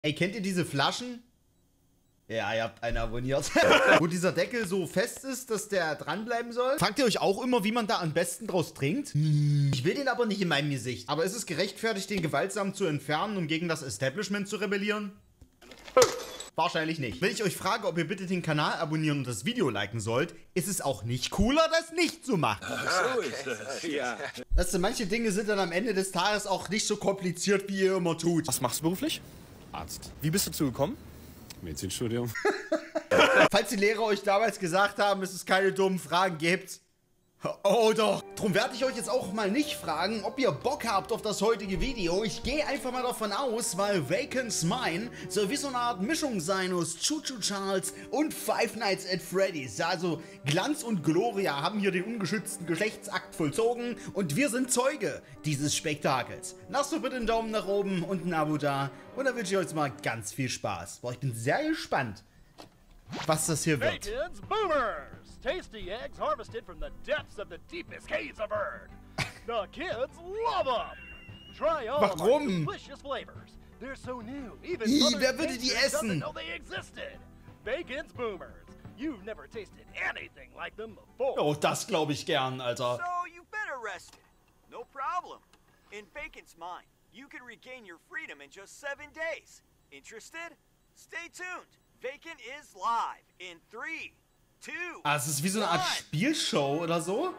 Ey, kennt ihr diese Flaschen? Ja, ihr habt einen abonniert. Wo dieser Deckel so fest ist, dass der dranbleiben soll. Fragt ihr euch auch immer, wie man da am besten draus trinkt? Ich will den aber nicht in meinem Gesicht. Aber ist es gerechtfertigt, den gewaltsam zu entfernen, um gegen das Establishment zu rebellieren? Wahrscheinlich nicht. Wenn ich euch frage, ob ihr bitte den Kanal abonnieren und das Video liken sollt, ist es auch nicht cooler, das nicht zu machen. So ist das, ja. Weißt du, manche Dinge sind dann am Ende des Tages auch nicht so kompliziert, wie ihr immer tut. Was machst du beruflich? Arzt. Wie bist du dazu gekommen? Medizinstudium. Falls die Lehrer euch damals gesagt haben, dass es keine dummen Fragen gibt. Oh doch. Drum werde ich euch jetzt auch mal nicht fragen, ob ihr Bock habt auf das heutige Video. Ich gehe einfach mal davon aus, weil Vacant's Mine soll wie so eine Art Mischung sein aus Choo Choo Charles und Five Nights at Freddy's. Also Glanz und Gloria haben hier den ungeschützten Geschlechtsakt vollzogen und wir sind Zeuge dieses Spektakels. Lasst doch bitte einen Daumen nach oben und ein Abo da und dann wünsche ich euch jetzt mal ganz viel Spaß. Boah, ich bin sehr gespannt, was das hier wird. Bacon's Boomers! Tasty eggs harvested from the depths of the deepest caves of Earth. The kids love them. Try all of our Warum? delicious flavors. They're so new. Even Ih, Mother wer würde die Nature doesn't essen? know they existed. Bacon's Boomers. You've never tasted anything like them before. Oh, das glaube ich gern, Alter. So, you've been arrested. No problem. In Bacon's Mine, you can regain your freedom in just 7 days. Interested? Stay tuned. Bacon is live in 3, 2, Ah, es ist wie so eine Art 1. Spielshow oder so.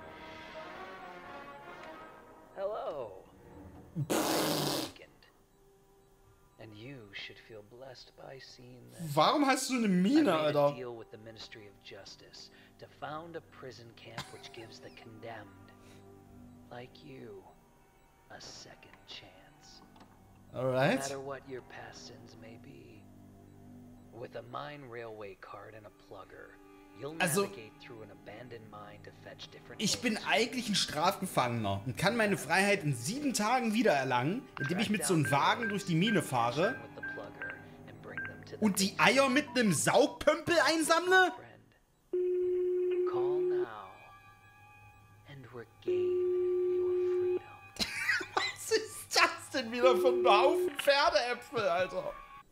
Hello. Bacon. And you should feel blessed by seeing this. Warum hast du eine I Mine, made a Alter? deal with the Ministry of Justice to found a prison camp which gives the condemned, like you, a second chance. No Alright. matter what your past sins may be. With a mine railway card and a plugger, you'll Also, navigate through an abandoned mine to fetch different Ich bin things. eigentlich ein Strafgefangener und kann meine Freiheit in 7 Tagen wiedererlangen, indem ich mit so einem Wagen durch die Mine fahre With the plugger and bring them to the und die Eier mit einem Saugpömpel einsammle? friend. Call now and regain your freedom. Was ist das denn wieder für ein Haufen Pferdeäpfel, Alter?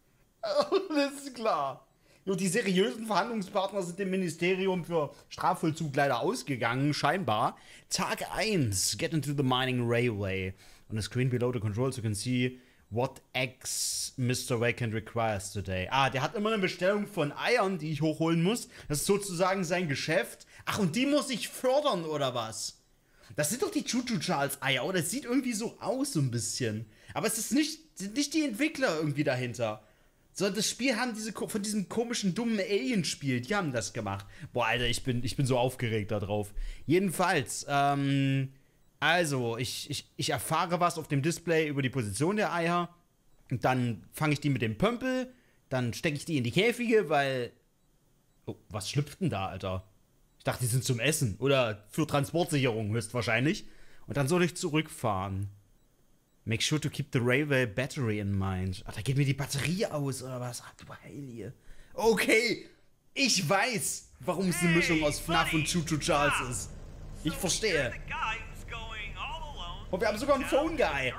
Das ist klar. Nur die seriösen Verhandlungspartner sind dem Ministerium für Strafvollzug leider ausgegangen, scheinbar. Tag 1. Get into the mining railway. On the screen below the controls you can see what eggs Mr. Vacant requires today. Ah, der hat immer eine Bestellung von Eiern, die ich hochholen muss. Das ist sozusagen sein Geschäft. Ach, und die muss ich fördern, oder was? Das sind doch die Choo Choo Charles Eier, oder? Das sieht irgendwie so aus, so ein bisschen. Aber es ist sind nicht die Entwickler irgendwie dahinter. Sondern das Spiel haben von diesem komischen, dummen Alien-Spiel, die haben das gemacht. Boah, Alter, ich bin so aufgeregt da drauf. Jedenfalls, also, ich erfahre was auf dem Display über die Position der Eier. Und dann fange ich die mit dem Pömpel. Dann stecke ich die in die Käfige, weil... Oh, was schlüpft denn da, Alter? Ich dachte, die sind zum Essen. Oder für Transportsicherung höchstwahrscheinlich. Und dann soll ich zurückfahren. Make sure to keep the railway battery in mind. Ach, da geht mir die Batterie aus, oder was? Ach, du Heilige. Okay, ich weiß, warum es eine Mischung aus FNAF und Choo Choo Charles ist. Ich verstehe. Und wir haben sogar einen Phone Guy.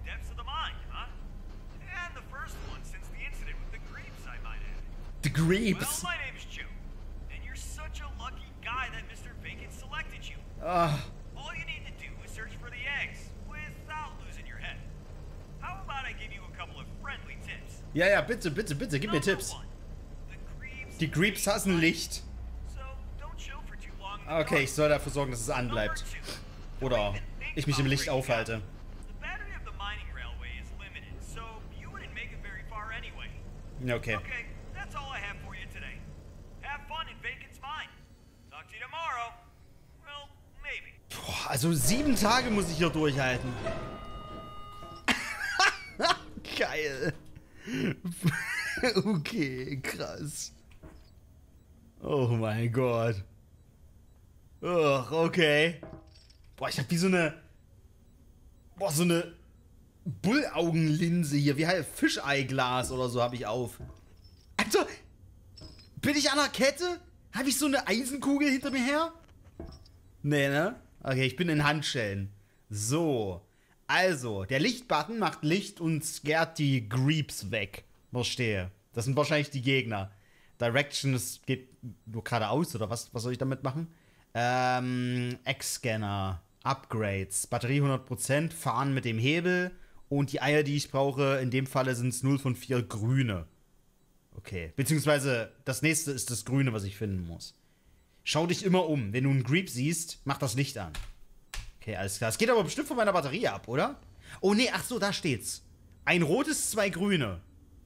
The Creeps. Well, my name is Joe, and you're such a lucky guy that Mr. Bacon selected you. Ah, All you need to do is search for the eggs without losing your head. How about I give you a couple of friendly tips? ja, bitte, gib mir Tipps. Number one, the creeps Die Creeps hassen Licht. so don't chill for too long in the Okay, ich dark. soll dafür sorgen, dass es Number anbleibt. two, Oder don't even think ich mich im about Licht breaking aufhalte. out. The battery of the mining railway is limited, so you wouldn't make it very far anyway. Okay. Okay, that's all I have for you today. Have fun in Bacon's Mine. Talk to you tomorrow. Well, maybe. Boah, also 7 Tage muss ich hier durchhalten. Geil. Okay, krass. Oh mein Gott. Ugh, okay. Boah, ich hab wie so eine... Boah, so eine Bullaugenlinse hier. Wie heißt Fischeiglas oder so habe ich auf. Alter, bin ich an der Kette? Habe ich so eine Eisenkugel hinter mir her? Nee, ne? Okay, ich bin in Handschellen. So. Also, der Lichtbutton macht Licht und scared die Creeps weg. Verstehe. Das sind wahrscheinlich die Gegner. Direction, es geht nur geradeaus, oder was? Was soll ich damit machen? X-Scanner, Upgrades, Batterie 100%, fahren mit dem Hebel und die Eier, die ich brauche, in dem Falle sind es 0 von 4 grüne. Okay. Beziehungsweise das nächste ist das Grüne, was ich finden muss. Schau dich immer um. Wenn du einen Greep siehst, mach das Licht an. Okay, alles klar. Es geht aber bestimmt von meiner Batterie ab, oder? Oh nee, ach so, da steht's. Ein rotes, 2 grüne.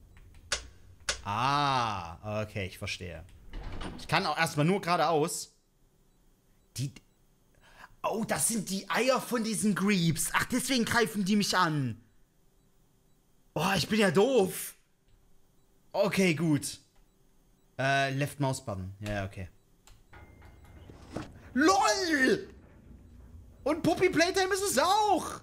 Ah, okay, ich verstehe. Ich kann auch erstmal nur geradeaus. Oh, das sind die Eier von diesen Greeps. Ach, deswegen greifen die mich an. Oh, ich bin ja doof. Okay, gut. Left Mouse Button. Ja, okay. LOL! Und Puppy Playtime ist es auch.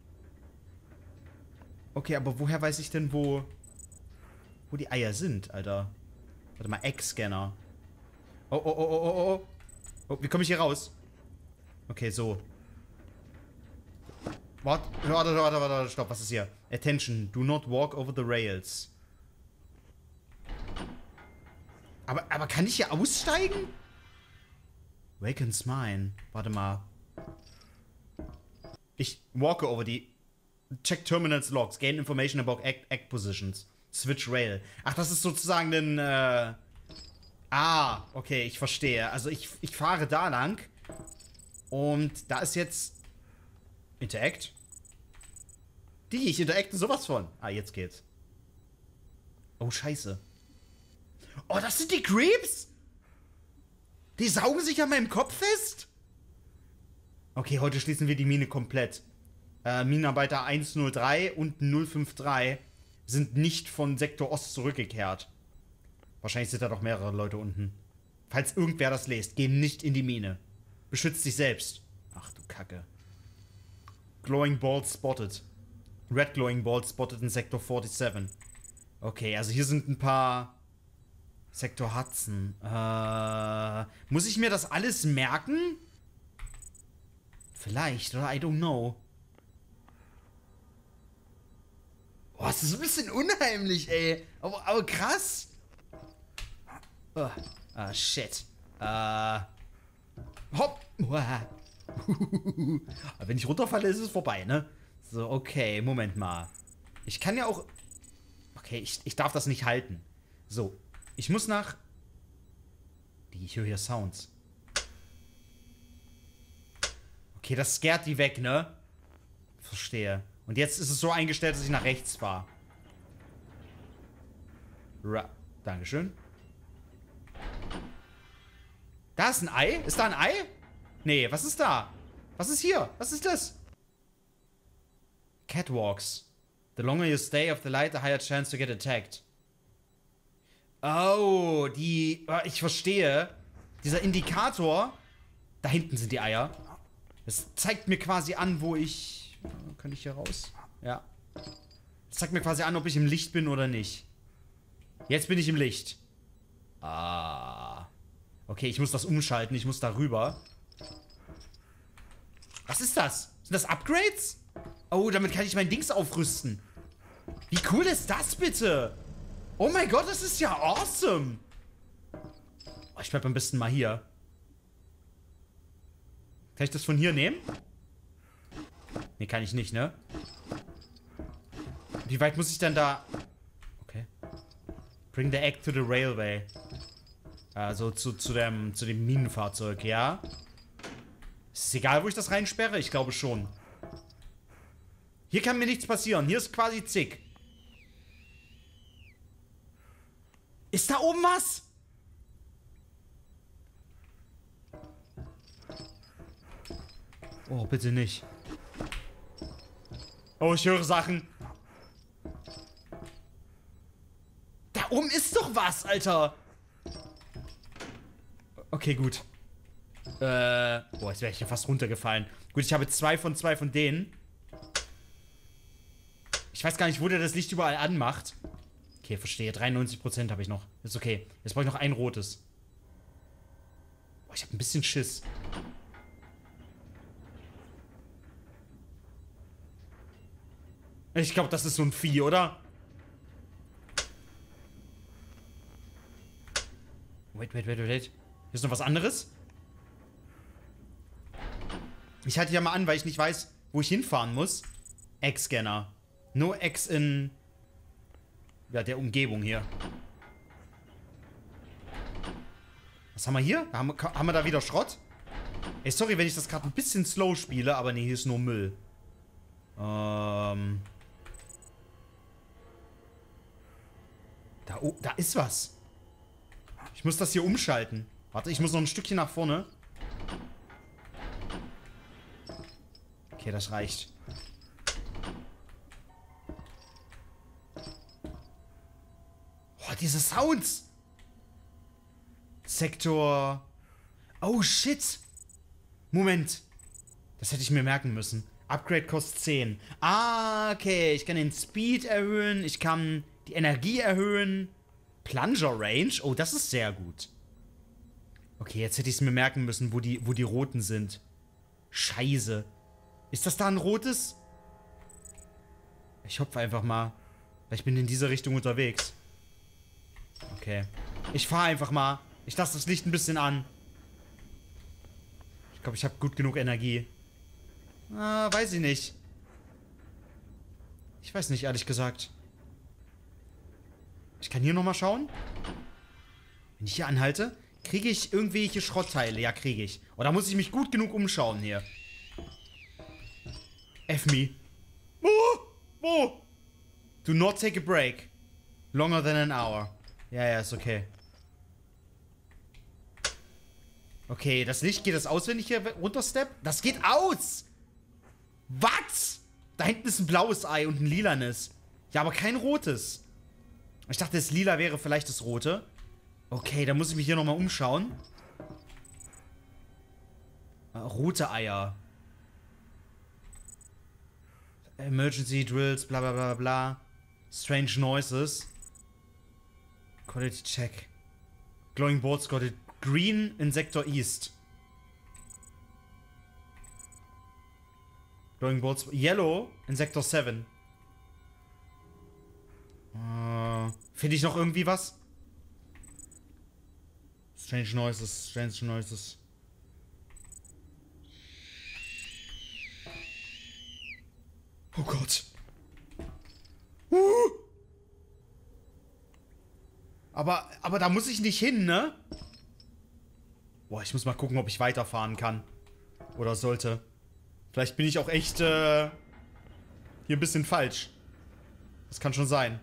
Okay, aber woher weiß ich denn, wo die Eier sind, Alter? Warte mal, Egg-Scanner. Oh, wie komme ich hier raus? Okay, so. Warte, stopp, was ist hier? Attention, do not walk over the rails. Aber kann ich hier aussteigen? Waken's mine. Warte mal. Ich walke over die... Check Terminals Logs. Gain information about egg positions. Switch Rail. Ach, das ist sozusagen ein... okay, ich verstehe. Also ich fahre da lang. Und da ist jetzt... Interact? Ich interacte sowas von. Ah, jetzt geht's. Oh, scheiße. Oh, das sind die Creeps? Die saugen sich an meinem Kopf fest? Okay, heute schließen wir die Mine komplett. Minenarbeiter 103 und 053 sind nicht von Sektor Ost zurückgekehrt. Wahrscheinlich sind da doch mehrere Leute unten. Falls irgendwer das liest, geh nicht in die Mine. Beschützt dich selbst. Ach du Kacke. Glowing Ball spotted. Red Glowing Ball spotted in Sektor 47. Okay, also hier sind ein paar... Sektor Hudson. Muss ich mir das alles merken? Vielleicht, oder? I don't know. Boah, das ist ein bisschen unheimlich, ey. Aber krass. Shit. Hopp. Wenn ich runterfalle, ist es vorbei, ne? So, okay, Moment mal. Ich kann ja auch... Okay, ich darf das nicht halten. So, ich muss nach... Ich höre hier Sounds. Okay, das scared die weg, ne? Verstehe. Und jetzt ist es so eingestellt, dass ich nach rechts fahre. Dankeschön. Da ist ein Ei? Ist da ein Ei? Nee, was ist da? Was ist hier? Was ist das? Catwalks. The longer you stay off the light, the higher chance to get attacked. Oh, ich verstehe. Dieser Indikator. Da hinten sind die Eier. Das zeigt mir quasi an, wo ich... Kann ich hier raus? Ja. Das zeigt mir quasi an, ob ich im Licht bin oder nicht. Jetzt bin ich im Licht. Okay, ich muss das umschalten. Ich muss da rüber. Was ist das? Sind das Upgrades? Oh, damit kann ich mein Dings aufrüsten. Wie cool ist das bitte? Oh mein Gott, das ist ja awesome. Oh, ich bleib am besten mal hier. Kann ich das von hier nehmen? Nee, kann ich nicht, ne? Wie weit muss ich denn da... Okay. Bring the egg to the railway. Also zu dem Minenfahrzeug, ja? Ist es egal, wo ich das reinsperre? Ich glaube schon. Hier kann mir nichts passieren. Hier ist quasi zick. Ist da oben was? Oh, bitte nicht. Oh, ich höre Sachen. Da oben ist doch was, Alter. Okay, gut. Boah, jetzt wäre ich ja fast runtergefallen. Gut, ich habe 2 von denen. Ich weiß gar nicht, wo der das Licht überall anmacht. Okay, verstehe. 93% habe ich noch. Ist okay. Jetzt brauche ich noch ein rotes. Boah, ich habe ein bisschen Schiss. Ich glaube, das ist so ein Vieh, oder? Wait. Hier ist noch was anderes? Ich halte ja mal an, weil ich nicht weiß, wo ich hinfahren muss. Egg-Scanner. Nur Eggs in... ja, der Umgebung hier. Was haben wir hier? Haben wir da wieder Schrott? Ey, sorry, wenn ich das gerade ein bisschen slow spiele, aber nee, hier ist nur Müll. Da ist was. Ich muss das hier umschalten. Warte, ich muss noch ein Stückchen nach vorne. Okay, das reicht. Oh, diese Sounds. Sektor. Oh, shit. Moment. Das hätte ich mir merken müssen. Upgrade kostet 10. Ah, okay. Ich kann den Speed erhöhen. Ich kann die Energie erhöhen. Plunger Range. Oh, das ist sehr gut. Okay, jetzt hätte ich es mir merken müssen, wo die roten sind. Scheiße. Ist das da ein rotes? Ich hopfe einfach mal. Weil ich bin in diese Richtung unterwegs. Okay. Ich fahre einfach mal. Ich lasse das Licht ein bisschen an. Ich glaube, ich habe gut genug Energie. Weiß ich nicht. Ich weiß nicht, ehrlich gesagt. Ich kann hier nochmal schauen. Wenn ich hier anhalte, kriege ich irgendwelche Schrottteile. Ja, kriege ich. Oder muss ich mich gut genug umschauen hier? F me. Wo? Do not take a break. Longer than an hour. Ja, ist okay. Okay, das Licht, geht das aus, wenn ich hier runterstep? Das geht aus! Was? Da hinten ist ein blaues Ei und ein lilanes. Ja, aber kein rotes. Ich dachte, das lila wäre vielleicht das rote. Okay, dann muss ich mich hier nochmal umschauen. Rote Eier. Emergency Drills, bla bla bla bla. Strange Noises. Quality Check. Glowing Boards got it. Green in Sektor East. Glowing Boards. Yellow in Sektor 7. Finde ich noch irgendwie was? Strange Noises. Oh Gott. Aber da muss ich nicht hin, ne? Boah, ich muss mal gucken, ob ich weiterfahren kann. Oder sollte. Vielleicht bin ich auch echt, hier ein bisschen falsch. Das kann schon sein.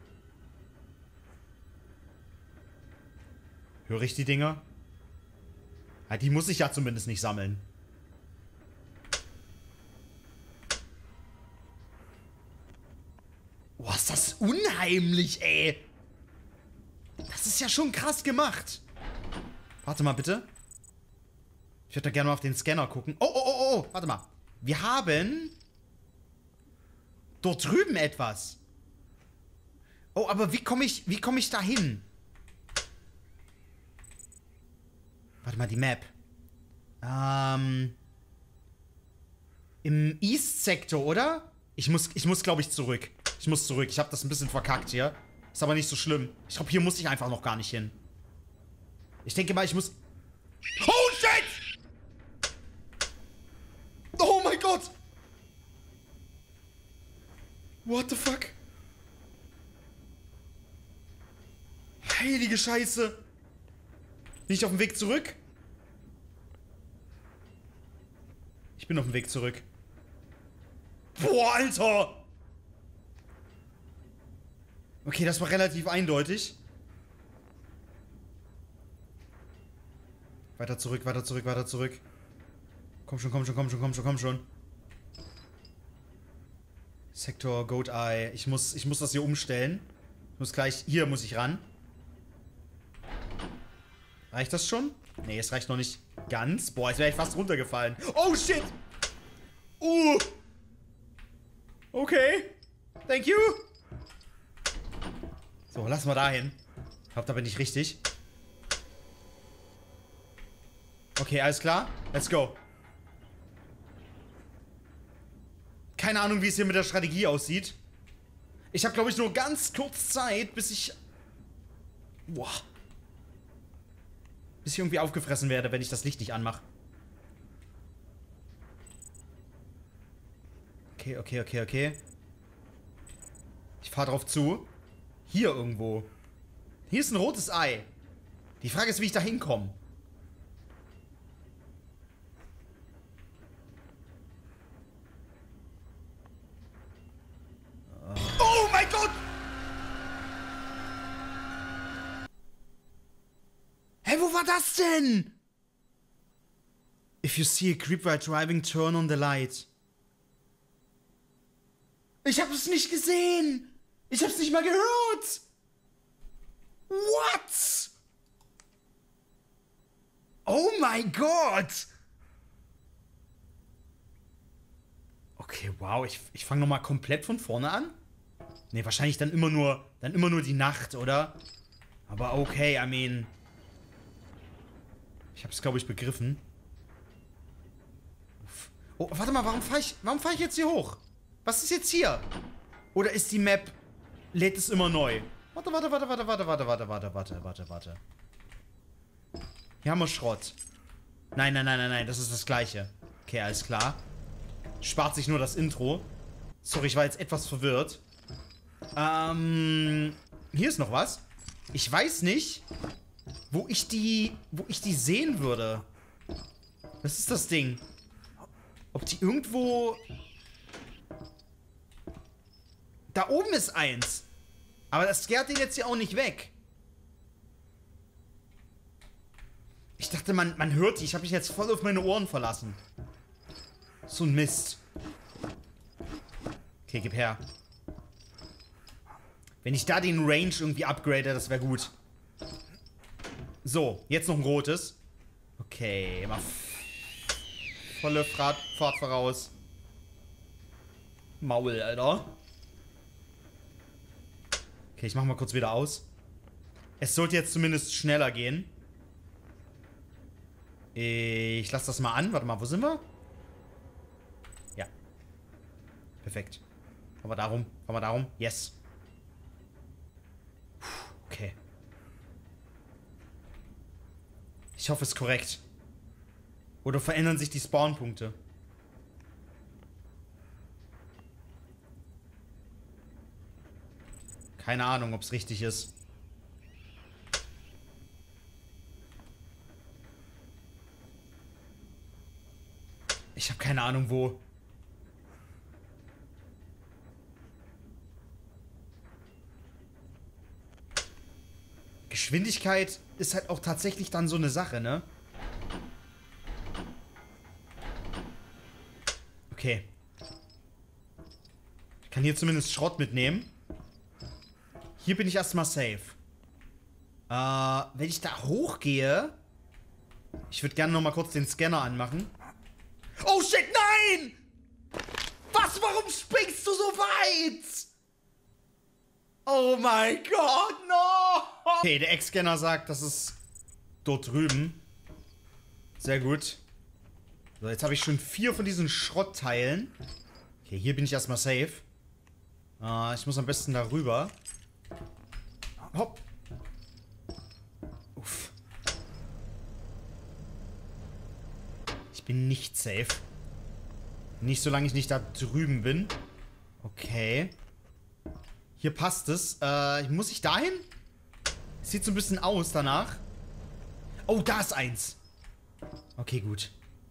Höre ich die Dinger? Ja, die muss ich ja zumindest nicht sammeln. Boah, ist das unheimlich, ey. Das ist ja schon krass gemacht. Warte mal, bitte. Ich würde da gerne mal auf den Scanner gucken. Oh, warte mal. Wir haben dort drüben etwas. Oh, aber wie komme ich da hin? Warte mal, die Map. Im East-Sektor, oder? Ich muss, glaube ich, zurück. Ich muss zurück. Ich habe das ein bisschen verkackt hier. Ist aber nicht so schlimm. Ich glaube, hier muss ich einfach noch gar nicht hin. Ich denke mal, ich muss... Oh, shit! Oh mein Gott! What the fuck? Heilige Scheiße! Bin ich auf dem Weg zurück? Ich bin auf dem Weg zurück. Boah, Alter! Okay, das war relativ eindeutig. Weiter zurück. Komm schon. Sektor Goat Eye. Ich muss das hier umstellen. Hier muss ich ran. Reicht das schon? Nee, es reicht noch nicht ganz. Boah, jetzt wäre ich fast runtergefallen. Oh, shit! Okay. Thank you. So, lassen wir da hin. Ich glaube, da bin ich richtig. Okay, alles klar. Let's go. Keine Ahnung, wie es hier mit der Strategie aussieht. Ich habe, glaube ich, nur ganz kurz Zeit, bis ich... Boah. Bis ich irgendwie aufgefressen werde, wenn ich das Licht nicht anmache. Okay, okay, okay, okay. Ich fahre drauf zu. Hier irgendwo. Hier ist ein rotes Ei. Die Frage ist, wie ich da hinkomme. Oh mein Gott! Hä, wo war das denn? If you see a creep while driving, turn on the light. Ich hab es nicht gesehen. Ich hab's nicht mal gehört. What? Oh mein Gott. Okay, wow. Ich fange nochmal komplett von vorne an. Ne, wahrscheinlich dann immer nur die Nacht, oder? Aber okay, I mean. Ich hab's, glaube ich, begriffen. Oh, warte mal, warum fahr ich jetzt hier hoch? Was ist jetzt hier? Oder ist die Map... Lädt es immer neu? Warte. Hier haben wir Schrott. Nein, das ist das Gleiche. Okay, alles klar. Spart sich nur das Intro. Sorry, ich war jetzt etwas verwirrt. Hier ist noch was. Ich weiß nicht, wo ich die sehen würde. Was ist das Ding? Ob die irgendwo... Da oben ist eins. Aber das scared den jetzt hier auch nicht weg. Ich dachte, man hört die. Ich habe mich jetzt voll auf meine Ohren verlassen. So ein Mist. Okay, gib her. Wenn ich da den Range irgendwie upgrade, das wäre gut. So, jetzt noch ein rotes. Okay, immer volle Fahrt voraus. Maul, Alter. Okay, ich mach mal kurz wieder aus. Es sollte jetzt zumindest schneller gehen. Ich lasse das mal an. Warte mal, wo sind wir? Ja. Perfekt. Fahren wir darum. Yes. Puh, okay. Ich hoffe, es ist korrekt. Oder verändern sich die Spawnpunkte? Keine Ahnung, ob es richtig ist. Ich habe keine Ahnung, wo. Geschwindigkeit ist halt auch tatsächlich dann so eine Sache, ne? Okay. Ich kann hier zumindest Schrott mitnehmen. Hier bin ich erstmal safe. Wenn ich da hochgehe... Ich würde gerne nochmal kurz den Scanner anmachen. Oh shit, nein! Was? Warum springst du so weit? Oh mein Gott, no! Okay, der Ex-Scanner sagt, das ist dort drüben. Sehr gut. So, jetzt habe ich schon 4 von diesen Schrottteilen. Okay, hier bin ich erstmal safe. Ich muss am besten da rüber. Hopp. Uff. Ich bin nicht safe. Nicht, solange ich nicht da drüben bin. Okay. Hier passt es. Muss ich dahin? Sieht so ein bisschen aus danach. Oh, da ist eins. Okay, gut.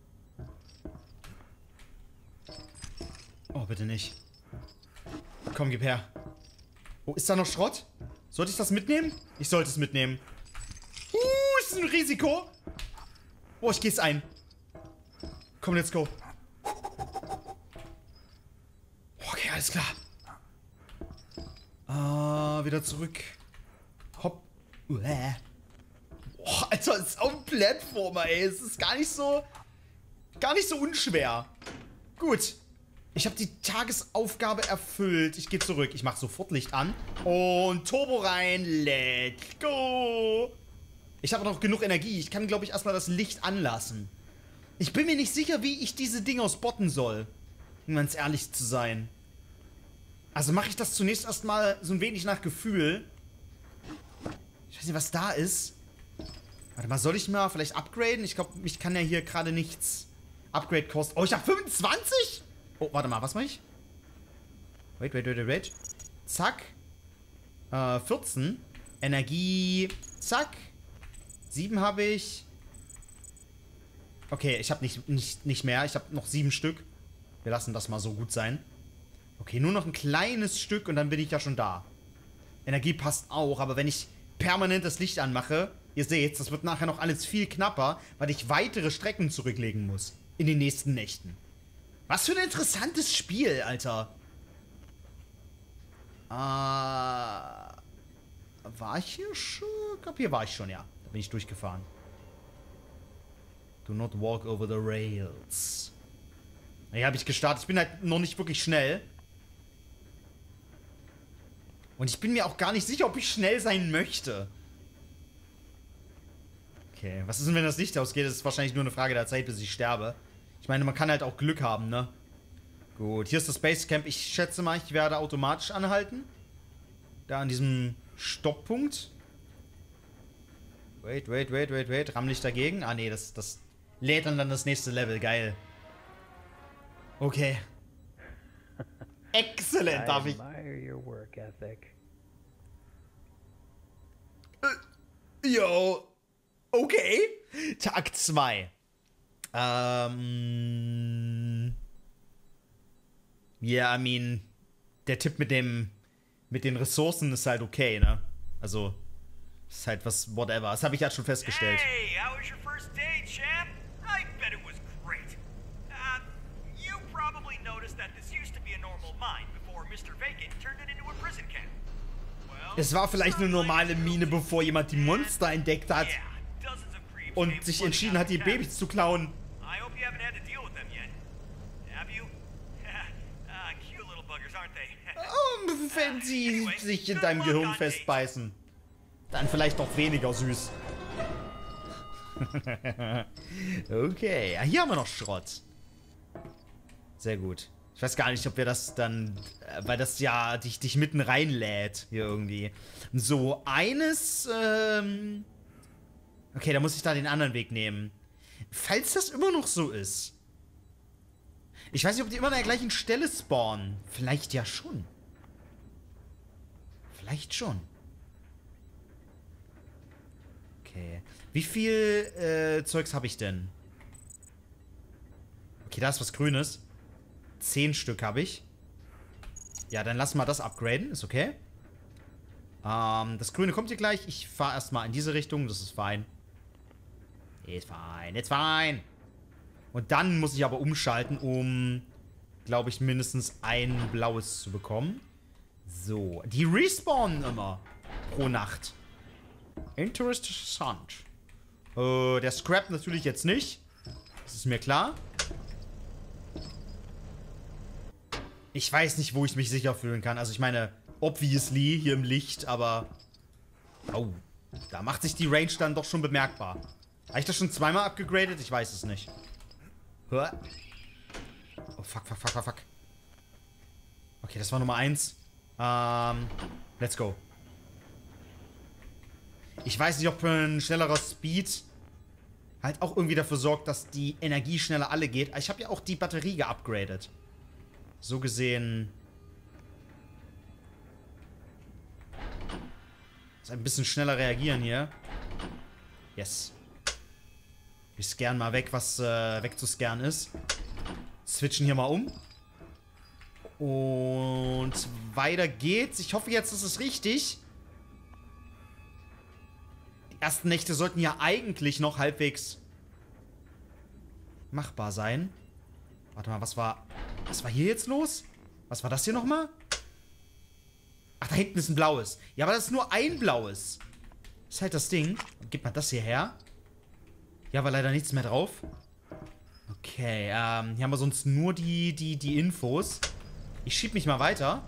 Oh, bitte nicht. Komm, gib her. Oh, ist da noch Schrott? Sollte ich das mitnehmen? Ich sollte es mitnehmen. Ist ein Risiko. Oh, ich gehe es ein. Komm, let's go. Okay, alles klar. Wieder zurück. Hopp. Boah, Alter, das ist auch ein Plattformer, ey. Es ist gar nicht so unschwer. Gut. Ich habe die Tagesaufgabe erfüllt. Ich gehe zurück. Ich mache sofort Licht an. Und Turbo rein. Let's go. Ich habe noch genug Energie. Ich kann, glaube ich, erstmal das Licht anlassen. Ich bin mir nicht sicher, wie ich diese Dinger spotten soll. Um ganz ehrlich zu sein. Also mache ich das zunächst erstmal so ein wenig nach Gefühl. Ich weiß nicht, was da ist. Warte mal, soll ich mal vielleicht upgraden? Ich glaube, ich kann ja hier gerade nichts Upgrade kosten. Oh, ich habe 25? Oh, warte mal, was mache ich? Wait. Zack. 14. Energie. Zack. 7 habe ich. Okay, ich habe nicht mehr. Ich habe noch 7 Stück. Wir lassen das mal so gut sein. Okay, nur noch ein kleines Stück und dann bin ich ja schon da. Energie passt auch, aber wenn ich permanent das Licht anmache, ihr seht, das wird nachher noch alles viel knapper, weil ich weitere Strecken zurücklegen muss. In den nächsten Nächten. Was für ein interessantes Spiel, Alter. War ich hier schon? Ich glaube, hier war ich schon, ja. Da bin ich durchgefahren. Do not walk over the rails. Hier habe ich gestartet. Ich bin halt noch nicht wirklich schnell. Und ich bin mir auch gar nicht sicher, ob ich schnell sein möchte. Okay, was ist denn, wenn das Licht ausgeht? Das ist wahrscheinlich nur eine Frage der Zeit, bis ich sterbe. Ich meine, man kann halt auch Glück haben, ne? Gut, hier ist das Basecamp. Ich schätze mal, ich werde automatisch anhalten. Da an diesem Stopppunkt. Wait. Ramm nicht dagegen. Ah, nee, das lädt dann das nächste Level. Geil. Okay. Exzellent, darf ich. Yo. Okay. Tag 2. Ja, I mean, der Tipp mit den Ressourcen ist halt okay, ne? Also, ist halt was, whatever. Das habe ich halt schon festgestellt. Hey, how was your first day, champ? I bet it was great. You probably noticed that this used to be a normal mine before Mr. Vacant turned it into a prison camp. Well, Es war vielleicht eine normale Mine, bevor jemand die Monster entdeckt hat yeah, dozens of creeps und came sich flooding entschieden out hat, die the cabin. Babys zu klauen. I hope you haven't had to deal with them yet. Have you? Cute little buggers, aren't they? Wenn sie sich in deinem Gehirn festbeißen. Dann vielleicht doch weniger süß. Okay, hier haben wir noch Schrott. Sehr gut. Ich weiß gar nicht, ob wir das dann, weil das ja dich mitten reinlädt, hier irgendwie. So, eines, okay, da muss ich da den anderen Weg nehmen. Falls das immer noch so ist. Ich weiß nicht, ob die immer an der gleichen Stelle spawnen. Vielleicht ja schon. Vielleicht schon. Okay. Wie viel Zeugs habe ich denn? Okay, da ist was Grünes. 10 Stück habe ich. Ja, dann lassen wir das upgraden. Ist okay. Das Grüne kommt hier gleich. Ich fahre erstmal in diese Richtung. Das ist fein. Ist fein. Ist fein. Und dann muss ich aber umschalten, um, glaube ich, mindestens ein blaues zu bekommen. So. Die respawnen immer pro Nacht. Interessant. Der Scrap natürlich jetzt nicht. Das ist mir klar. Ich weiß nicht, wo ich mich sicher fühlen kann. Also ich meine, obviously hier im Licht, aber... Oh, da macht sich die Range dann doch schon bemerkbar. Habe ich das schon zweimal abgegradet? Ich weiß es nicht. Oh, fuck. Okay, das war Nummer 1. Let's go. Ich weiß nicht, ob ein schnellerer Speed halt auch irgendwie dafür sorgt, dass die Energie schneller alle geht. Ich habe ja auch die Batterie geupgradet. So gesehen... Muss ein bisschen schneller reagieren hier. Yes. Wir scannen mal weg, was wegzuscannen ist. Switchen hier mal um. Und weiter geht's. Ich hoffe jetzt, das ist richtig. Die ersten Nächte sollten ja eigentlich noch halbwegs machbar sein. Warte mal, was war hier jetzt los? Was war das hier nochmal? Ach, da hinten ist ein blaues. Ja, aber das ist nur ein blaues. Das ist halt das Ding. Gib mal das hier her. Hier haben wir leider nichts mehr drauf. Okay, hier haben wir sonst nur die Infos. Ich schieb mich mal weiter.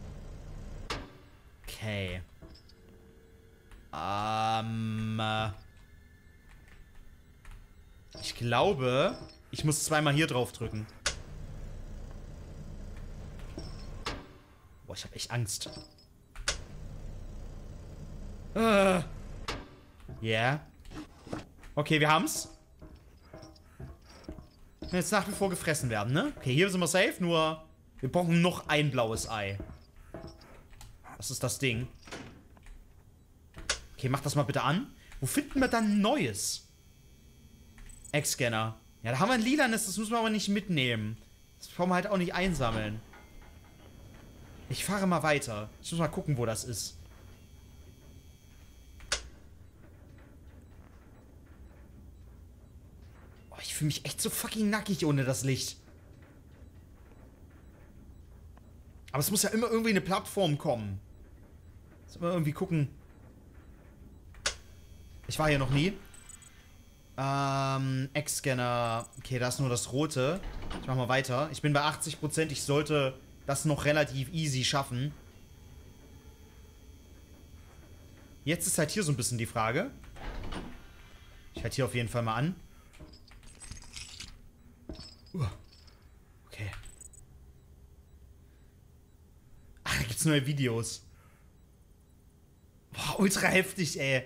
Okay. Ich glaube, ich muss zweimal hier drauf drücken. Boah, ich habe echt Angst. Yeah. Okay, wir haben's. Jetzt nach wie vor gefressen werden, ne? Okay, hier sind wir safe, nur wir brauchen noch ein blaues Ei. Das ist das Ding. Okay, mach das mal bitte an. Wo finden wir dann ein neues? Egg-Scanner. Ja, da haben wir ein lilanes, das müssen wir aber nicht mitnehmen. Das brauchen wir halt auch nicht einsammeln. Ich fahre mal weiter. Ich muss mal gucken, wo das ist. Oh, ich fühle mich echt so fucking nackig ohne das Licht. Aber es muss ja immer irgendwie eine Plattform kommen. Sollen wir irgendwie gucken. Ich war hier noch nie. Egg-Scanner. Okay, da ist nur das Rote. Ich mach mal weiter. Ich bin bei 80%. Ich sollte das noch relativ easy schaffen. Jetzt ist halt hier so ein bisschen die Frage. Ich halte hier auf jeden Fall mal an. Okay. Ach, da gibt's neue Videos. Boah, ultra heftig, ey.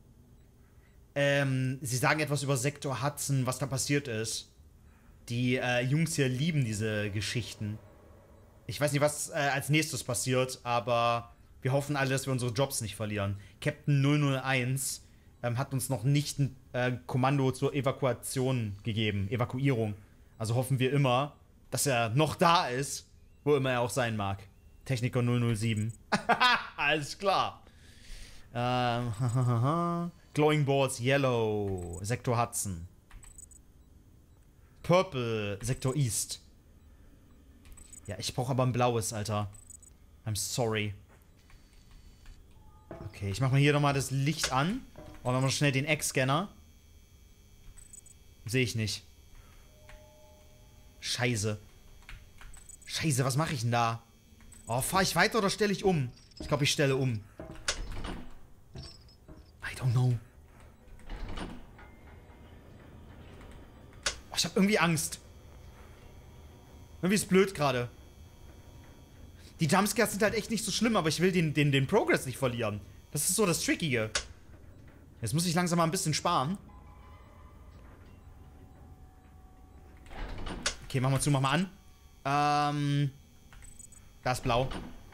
Sie sagen etwas über Sektor Hudson, was da passiert ist. Die Jungs hier lieben diese Geschichten. Ich weiß nicht, was als nächstes passiert, aber wir hoffen alle, dass wir unsere Jobs nicht verlieren. Captain 001 hat uns noch nicht ein Kommando zur Evakuation gegeben. Evakuierung. Also hoffen wir immer, dass er noch da ist, wo immer er auch sein mag. Techniker 007. Alles klar. Glowing Boards Yellow, Sektor Hudson. Purple, Sektor East. Ja, ich brauche aber ein blaues, Alter. I'm sorry. Okay, ich mache mal hier nochmal das Licht an. Und dann mal schnell den Egg-Scanner. Sehe ich nicht. Scheiße. Scheiße, was mache ich denn da? Oh, fahre ich weiter oder stelle ich um? Ich glaube, ich stelle um. I don't know. Oh, ich habe irgendwie Angst. Irgendwie ist blöd gerade. Die Jumpscares sind halt echt nicht so schlimm, aber ich will den Progress nicht verlieren. Das ist so das Trickige. Jetzt muss ich langsam mal ein bisschen sparen. Okay, mach mal zu, mach mal an. Da ist blau.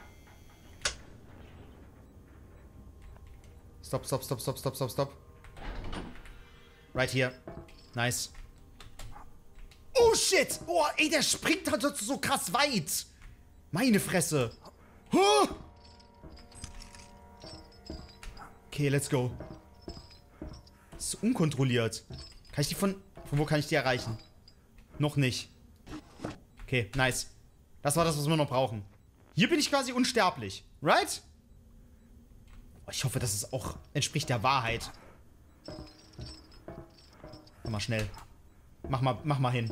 Stopp, stopp, stopp, stopp, stopp, stopp, stopp. Right here. Nice. Oh, shit! Oh, ey, der springt halt so krass weit. Meine Fresse. Huh! Okay, let's go. Das ist unkontrolliert. Kann ich die von wo kann ich die erreichen? Noch nicht. Okay, nice. Das war das, was wir noch brauchen. Hier bin ich quasi unsterblich. Right? Ich hoffe, dass es auch entspricht der Wahrheit. Mach mal schnell. Mach mal hin.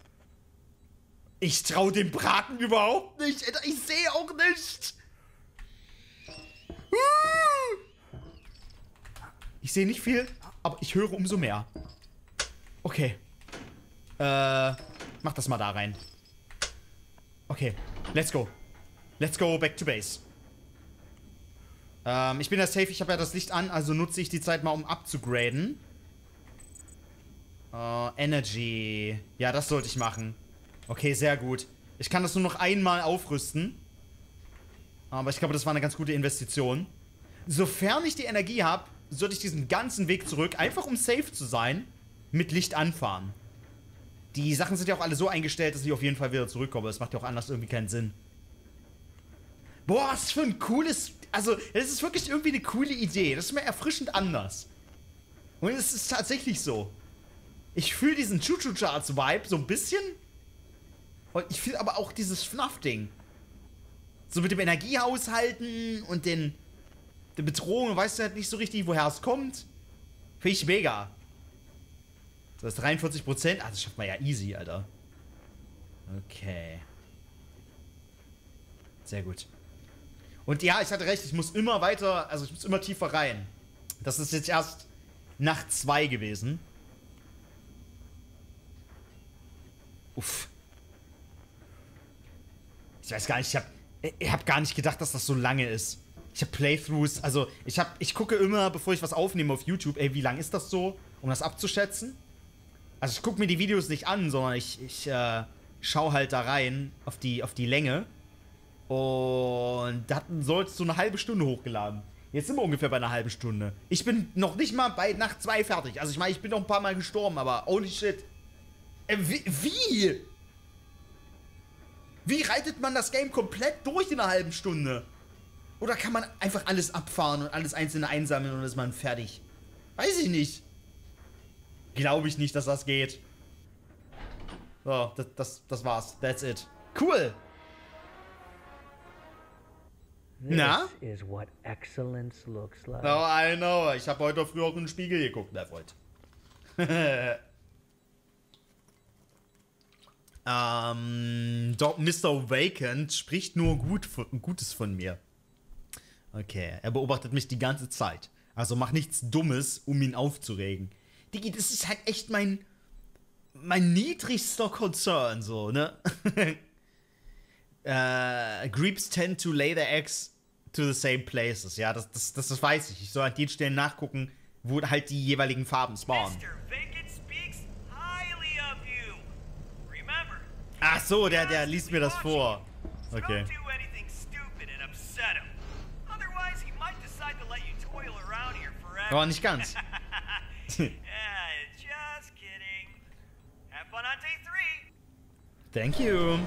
Ich trau dem Braten überhaupt nicht. Ich sehe auch nicht. Ich sehe nicht viel, aber ich höre umso mehr. Okay. Mach das mal da rein. Okay, let's go. Let's go back to base. Ich bin ja safe, ich habe ja das Licht an, also nutze ich die Zeit mal, um abzugraden. Energy. Ja, das sollte ich machen. Okay, sehr gut. Ich kann das nur noch einmal aufrüsten. Aber ich glaube, das war eine ganz gute Investition. Sofern ich die Energie habe, sollte ich diesen ganzen Weg zurück, einfach um safe zu sein, mit Licht anfahren. Die Sachen sind ja auch alle so eingestellt, dass ich auf jeden Fall wieder zurückkomme. Das macht ja auch anders irgendwie keinen Sinn. Boah, was für ein cooles... Also, das ist wirklich irgendwie eine coole Idee. Das ist mir erfrischend anders. Und es ist tatsächlich so. Ich fühle diesen Choo-Choo-Charts-Vibe so ein bisschen. Und ich fühle aber auch dieses FNAF-Ding. So mit dem Energiehaushalten und den Bedrohungen. Weißt du halt nicht so richtig, woher es kommt. Finde ich mega. So, das ist 43%. Ah, das schafft man ja easy, Alter. Okay. Sehr gut. Und ja, ich hatte recht, ich muss immer weiter, also ich muss immer tiefer rein. Das ist jetzt erst Nacht 2 gewesen. Uff. Ich weiß gar nicht, ich hab gar nicht gedacht, dass das so lange ist. Ich habe Playthroughs, also ich gucke immer, bevor ich was aufnehme auf YouTube, ey, wie lang ist das so, um das abzuschätzen? Also ich gucke mir die Videos nicht an, sondern ich schaue halt da rein auf die Länge. Und da sollst du eine halbe Stunde hochgeladen. Jetzt sind wir ungefähr bei einer halben Stunde. Ich bin noch nicht mal bei Nacht 2 fertig. Also ich meine, ich bin noch ein paar Mal gestorben, aber holy shit. Wie? Wie reitet man das Game komplett durch in einer halben Stunde? Oder kann man einfach alles abfahren und alles einzelne einsammeln und ist man fertig? Weiß ich nicht. Glaube ich nicht, dass das geht. So, das war's. That's it. Cool. Na? This is what excellence looks like. Oh, I know. Ich habe heute früh auch in den Spiegel geguckt, mein Freund. Mr. Vacant spricht nur Gutes von mir. Okay, er beobachtet mich die ganze Zeit. Also mach nichts Dummes, um ihn aufzuregen. Digi, das ist halt echt mein niedrigster Concern, so, ne? Creeps tend to lay their eggs to the same places. Ja, das weiß ich. Ich soll an den Stellen nachgucken, wo halt die jeweiligen Farben spawnen. Mr. Vacant speaks highly of you. Remember, Ach so, der liest mir das vor. Okay. don't do anything stupid and upset him. Otherwise, he might decide to let you toil around here forever. Aber nicht ganz. Yeah, just kidding. Have fun on day 3. Thank you.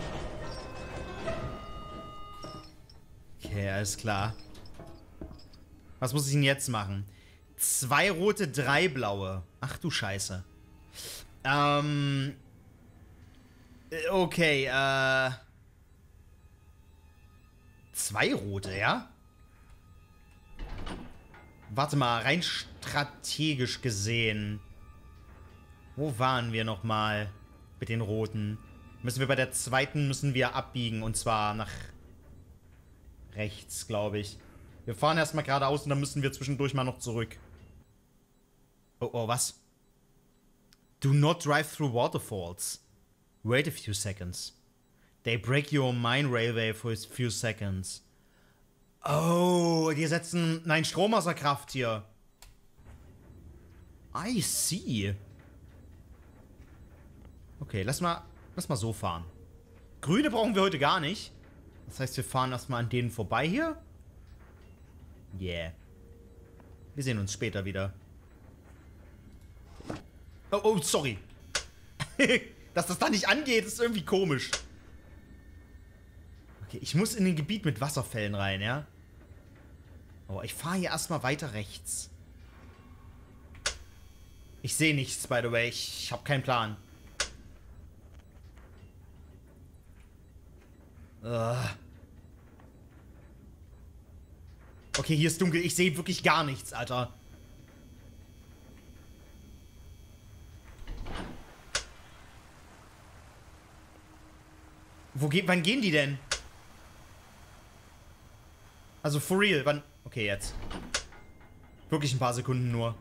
Okay, alles klar. Was muss ich denn jetzt machen? 2 rote, 3 blaue. Ach du Scheiße. Okay, 2 rote, ja? Warte mal, rein strategisch gesehen. Wo waren wir nochmal mit den roten? Müssen wir bei der zweiten abbiegen und zwar nach rechts, glaube ich. Wir fahren erstmal geradeaus und dann müssen wir zwischendurch mal noch zurück. Oh, was? Do not drive through waterfalls. Wait a few seconds. They break your mine railway for a few seconds. Oh, die setzen... Nein, Stromwasserkraft hier. I see. Okay, lass mal so fahren. Grüne brauchen wir heute gar nicht. Das heißt, wir fahren erstmal an denen vorbei hier. Yeah. Wir sehen uns später wieder. Oh, sorry. Dass das da nicht angeht, ist irgendwie komisch. Okay, ich muss in ein Gebiet mit Wasserfällen rein, ja? Oh, ich fahre hier erstmal weiter rechts. Ich sehe nichts, by the way. Ich habe keinen Plan. Okay, hier ist dunkel. Ich sehe wirklich gar nichts, Alter. Wann gehen die denn? Also, for real, wann... Okay, jetzt. Wirklich ein paar Sekunden nur.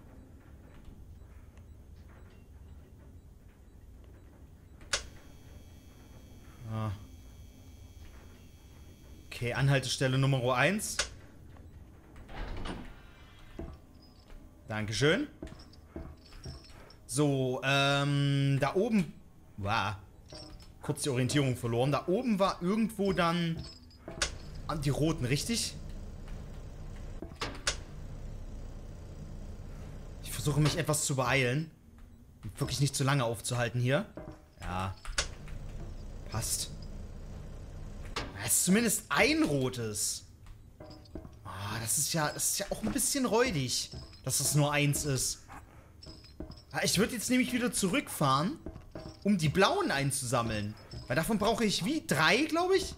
Ah. Okay, Anhaltestelle Nummer 1. Dankeschön. So, da oben... Wow. Kurz die Orientierung verloren. Da oben war irgendwo dann... Die roten, richtig? Ich versuche mich etwas zu beeilen. Wirklich nicht zu lange aufzuhalten hier. Ja. Passt. Es ist zumindest ein rotes. Ah, das ist ja auch ein bisschen räudig, dass das nur eins ist. Ich würde jetzt nämlich wieder zurückfahren, um die blauen einzusammeln. Weil davon brauche ich wie? 3, glaube ich?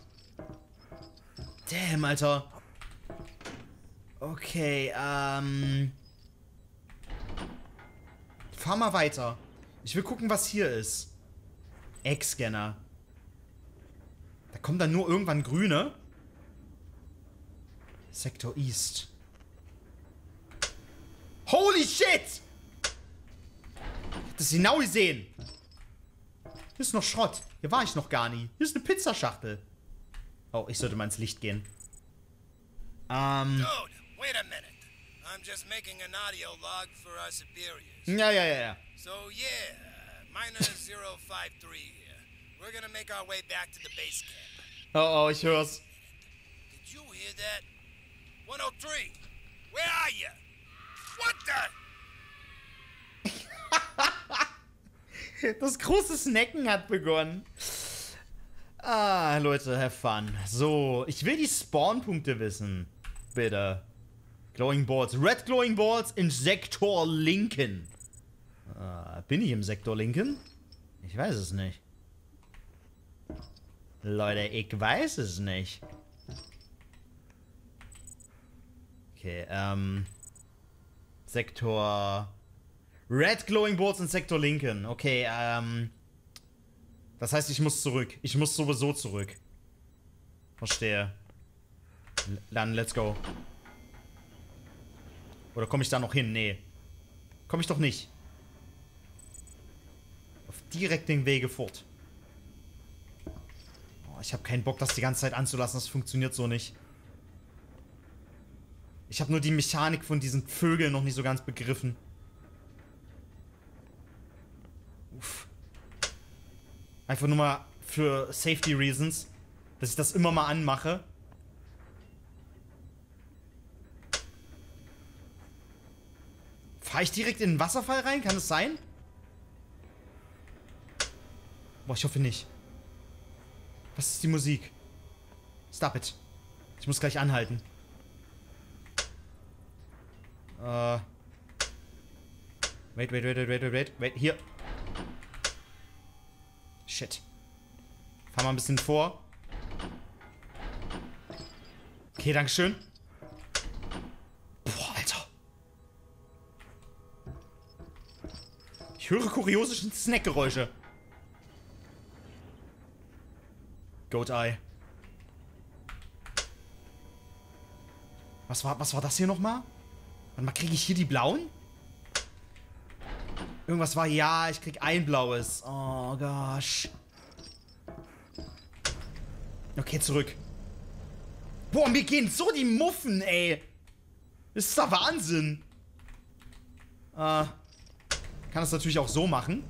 Damn, Alter. Okay, fahr mal weiter. Ich will gucken, was hier ist. Egg-Scanner. Da kommen dann nur irgendwann grüne. Sektor East. Holy shit! Das ist genau gesehen. Hier ist noch Schrott. Hier war ich noch gar nie. Hier ist eine Pizzaschachtel. Oh, ich sollte mal ins Licht gehen. Dude, wait a minute. I'm just making an audio log for our superiors. Ja. So yeah, minus 053 here. We're gonna make our way back to the base camp. Oh, ich hör's. Did you hear that? 103, where are you? What the? Das große Snacken hat begonnen. Ah, Leute, have fun. So, ich will die Spawnpunkte wissen. Bitte. Glowing Balls. Red Glowing Balls im Sektor Linken. Bin ich im Sektor Linken? Ich weiß es nicht. Leute, ich weiß es nicht. Okay, Sektor... Red Glowing Balls in Sektor Linken. Okay, das heißt, ich muss zurück. Ich muss sowieso zurück. Verstehe. Dann, let's go. Oder komme ich da noch hin? Nee. Komme ich doch nicht. Auf direkt den Wege fort. Oh, ich habe keinen Bock, das die ganze Zeit anzulassen. Das funktioniert so nicht. Ich habe nur die Mechanik von diesen Vögeln noch nicht so ganz begriffen. Uff. Einfach nur mal für Safety Reasons, dass ich das immer mal anmache. Fahre ich direkt in den Wasserfall rein? Kann es sein? Boah, ich hoffe nicht. Was ist die Musik? Stop it. Ich muss gleich anhalten. Wait. Hier. Shit. Fahr mal ein bisschen vor. Okay, dankeschön. Boah, Alter. Ich höre kuriose Snackgeräusche. Goat Eye. Was war das hier nochmal? Warte mal, kriege ich hier die blauen? Irgendwas war, ja, ich krieg ein blaues. Oh, gosh. Okay, zurück. Boah, mir gehen so die Muffen, ey. Das ist doch Wahnsinn. Kann das natürlich auch so machen.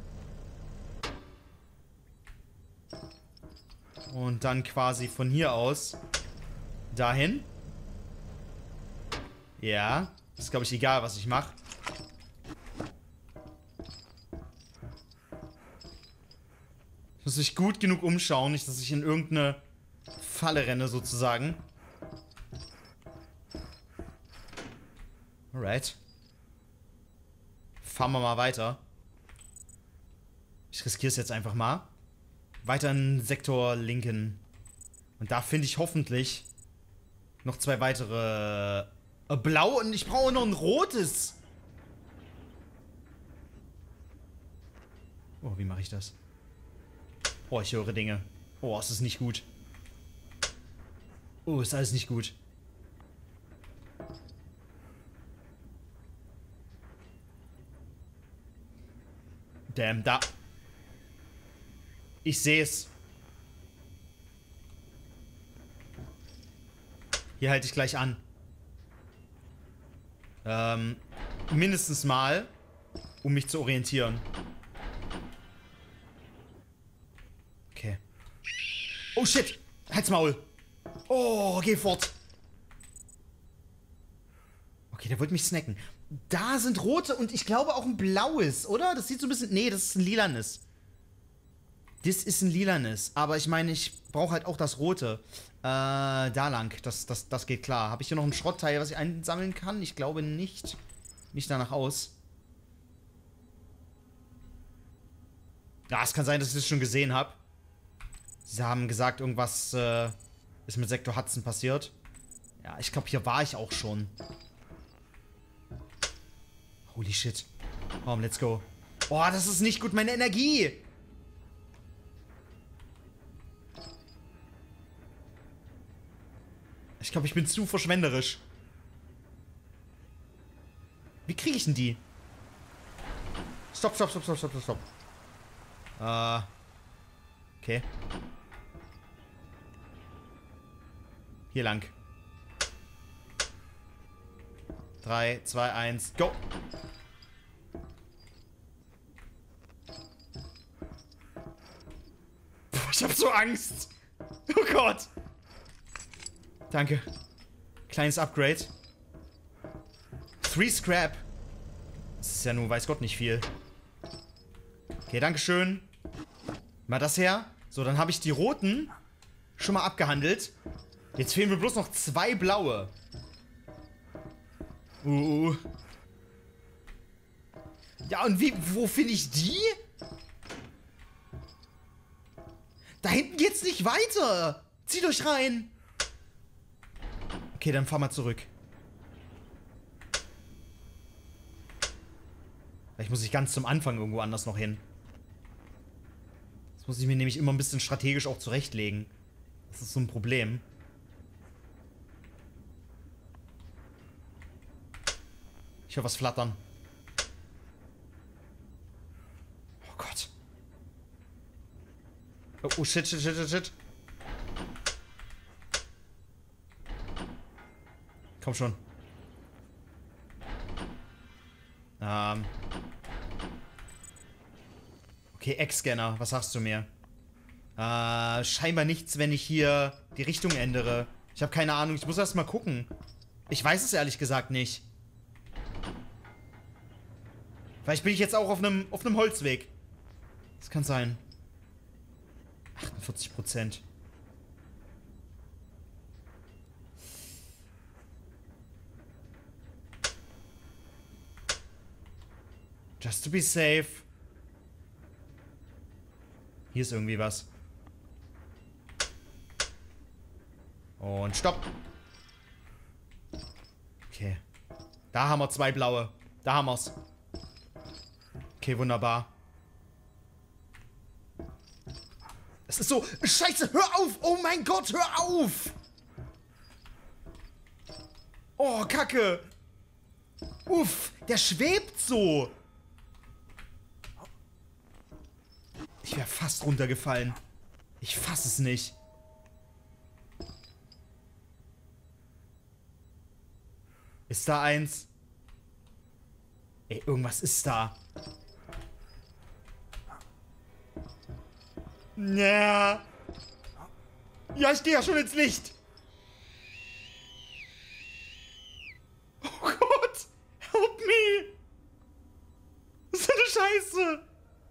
Und dann quasi von hier aus dahin. Ja, ist, glaube ich, egal, was ich mache. Ich muss mich gut genug umschauen, nicht, dass ich in irgendeine Falle renne, sozusagen. Alright. Fahren wir mal weiter. Ich riskiere es jetzt einfach mal. Weiter in Sektor Linken. Und da finde ich hoffentlich noch zwei weitere blau und ich brauche noch ein rotes. Oh, wie mache ich das? Oh, ich höre Dinge. Oh, es ist nicht gut. Oh, ist alles nicht gut. Damn, da. Ich sehe es. Hier halte ich gleich an. Mindestens mal, um mich zu orientieren. Okay. Oh shit! Halt's Maul! Oh, geh fort! Okay, der wollte mich snacken. Da sind rote und ich glaube auch ein blaues, oder? Das sieht so ein bisschen... Nee, das ist ein lilanes. Das ist ein lilanes. Aber ich meine, ich brauche halt auch das rote. Da lang. Das geht klar. Habe ich hier noch ein Schrottteil, was ich einsammeln kann? Ich glaube nicht. Nicht danach aus. Ja, es kann sein, dass ich das schon gesehen habe. Sie haben gesagt, irgendwas ist mit Sektor Hudson passiert. Ja, ich glaube, hier war ich auch schon. Holy shit. Komm, let's go. Oh, das ist nicht gut. Meine Energie. Ich glaube, ich bin zu verschwenderisch. Wie kriege ich denn die? Stopp. Okay. Hier lang. 3, 2, 1, go. Puh, ich hab so Angst. Oh Gott. Danke. Kleines Upgrade. 3 Scrap. Das ist ja nun, weiß Gott, nicht viel. Okay, dankeschön. Mal das her. So, dann habe ich die roten schon mal abgehandelt. Jetzt fehlen mir bloß noch 2 blaue. Ja, und wo finde ich die? Da hinten geht's nicht weiter. Zieht euch rein. Okay, dann fahr mal zurück. Vielleicht muss ich ganz zum Anfang irgendwo anders noch hin. Das muss ich mir nämlich immer ein bisschen strategisch auch zurechtlegen. Das ist so ein Problem. Ich höre was flattern. Oh Gott. Oh, shit, shit, shit, shit, shit. Komm schon. Okay, Ex-Scanner, was sagst du mir? Scheinbar nichts, wenn ich hier die Richtung ändere. Ich habe keine Ahnung, ich muss erst mal gucken. Ich weiß es ehrlich gesagt nicht. Vielleicht bin ich jetzt auch auf einem Holzweg. Das kann sein. 48%. Just to be safe. Hier ist irgendwie was. Und stopp. Okay. Da haben wir 2 blaue. Da haben wir's. Okay, wunderbar. Es ist so... Scheiße, hör auf! Oh mein Gott, hör auf! Oh, Kacke! Uff, der schwebt so! Ich wäre fast runtergefallen. Ich fass es nicht. Ist da eins? Ey, irgendwas ist da. Ja. Ja, ich gehe ja schon ins Licht. Oh Gott. Help me. Was ist eine Scheiße?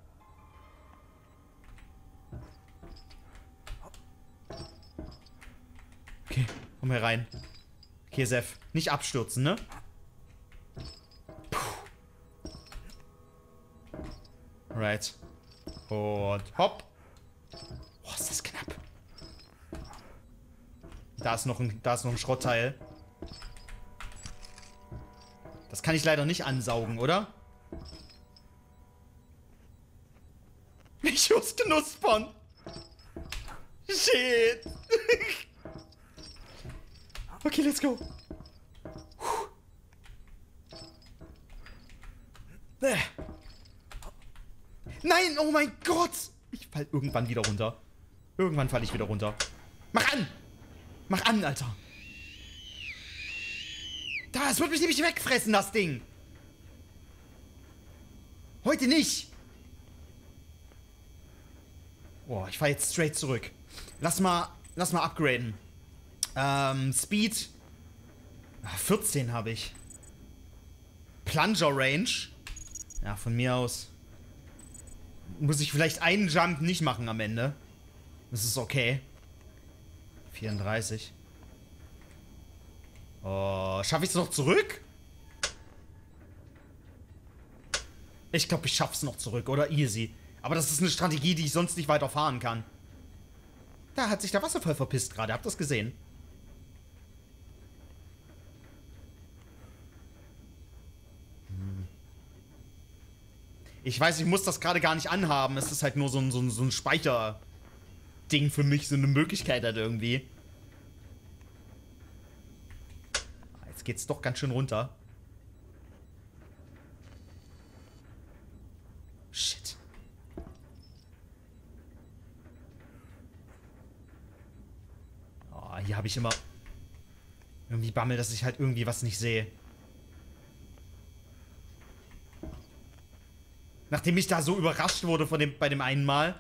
Okay, komm hier rein. Okay, Sef. Nicht abstürzen, ne? Puh. Right. Und hopp. Oh, ist das knapp. Da ist noch ein Schrottteil. Das kann ich leider nicht ansaugen, oder? Ich muss knuspern. Shit. Okay, let's go. Nein, oh mein Gott. Ich fall irgendwann wieder runter. Irgendwann falle ich wieder runter. Mach an! Mach an, Alter. Da, es wird mich nämlich wegfressen, das Ding. Heute nicht. Boah, ich fahr jetzt straight zurück. Lass mal upgraden. Speed. 14 habe ich. Plunger Range. Ja, von mir aus. Muss ich vielleicht einen Jump nicht machen am Ende. Das ist okay. 34. Oh, schaffe ich es noch zurück? Ich glaube, ich schaff's noch zurück, oder? Easy. Aber das ist eine Strategie, die ich sonst nicht weiter fahren kann. Da hat sich der Wasserfall verpisst gerade. Habt ihr das gesehen? Ich weiß, ich muss das gerade gar nicht anhaben. Es ist halt nur so ein Speicherding für mich, so eine Möglichkeit halt irgendwie. Jetzt geht's doch ganz schön runter. Shit. Oh, hier habe ich immer irgendwie Bammel, dass ich halt irgendwie was nicht sehe. Nachdem ich da so überrascht wurde bei dem einen Mal.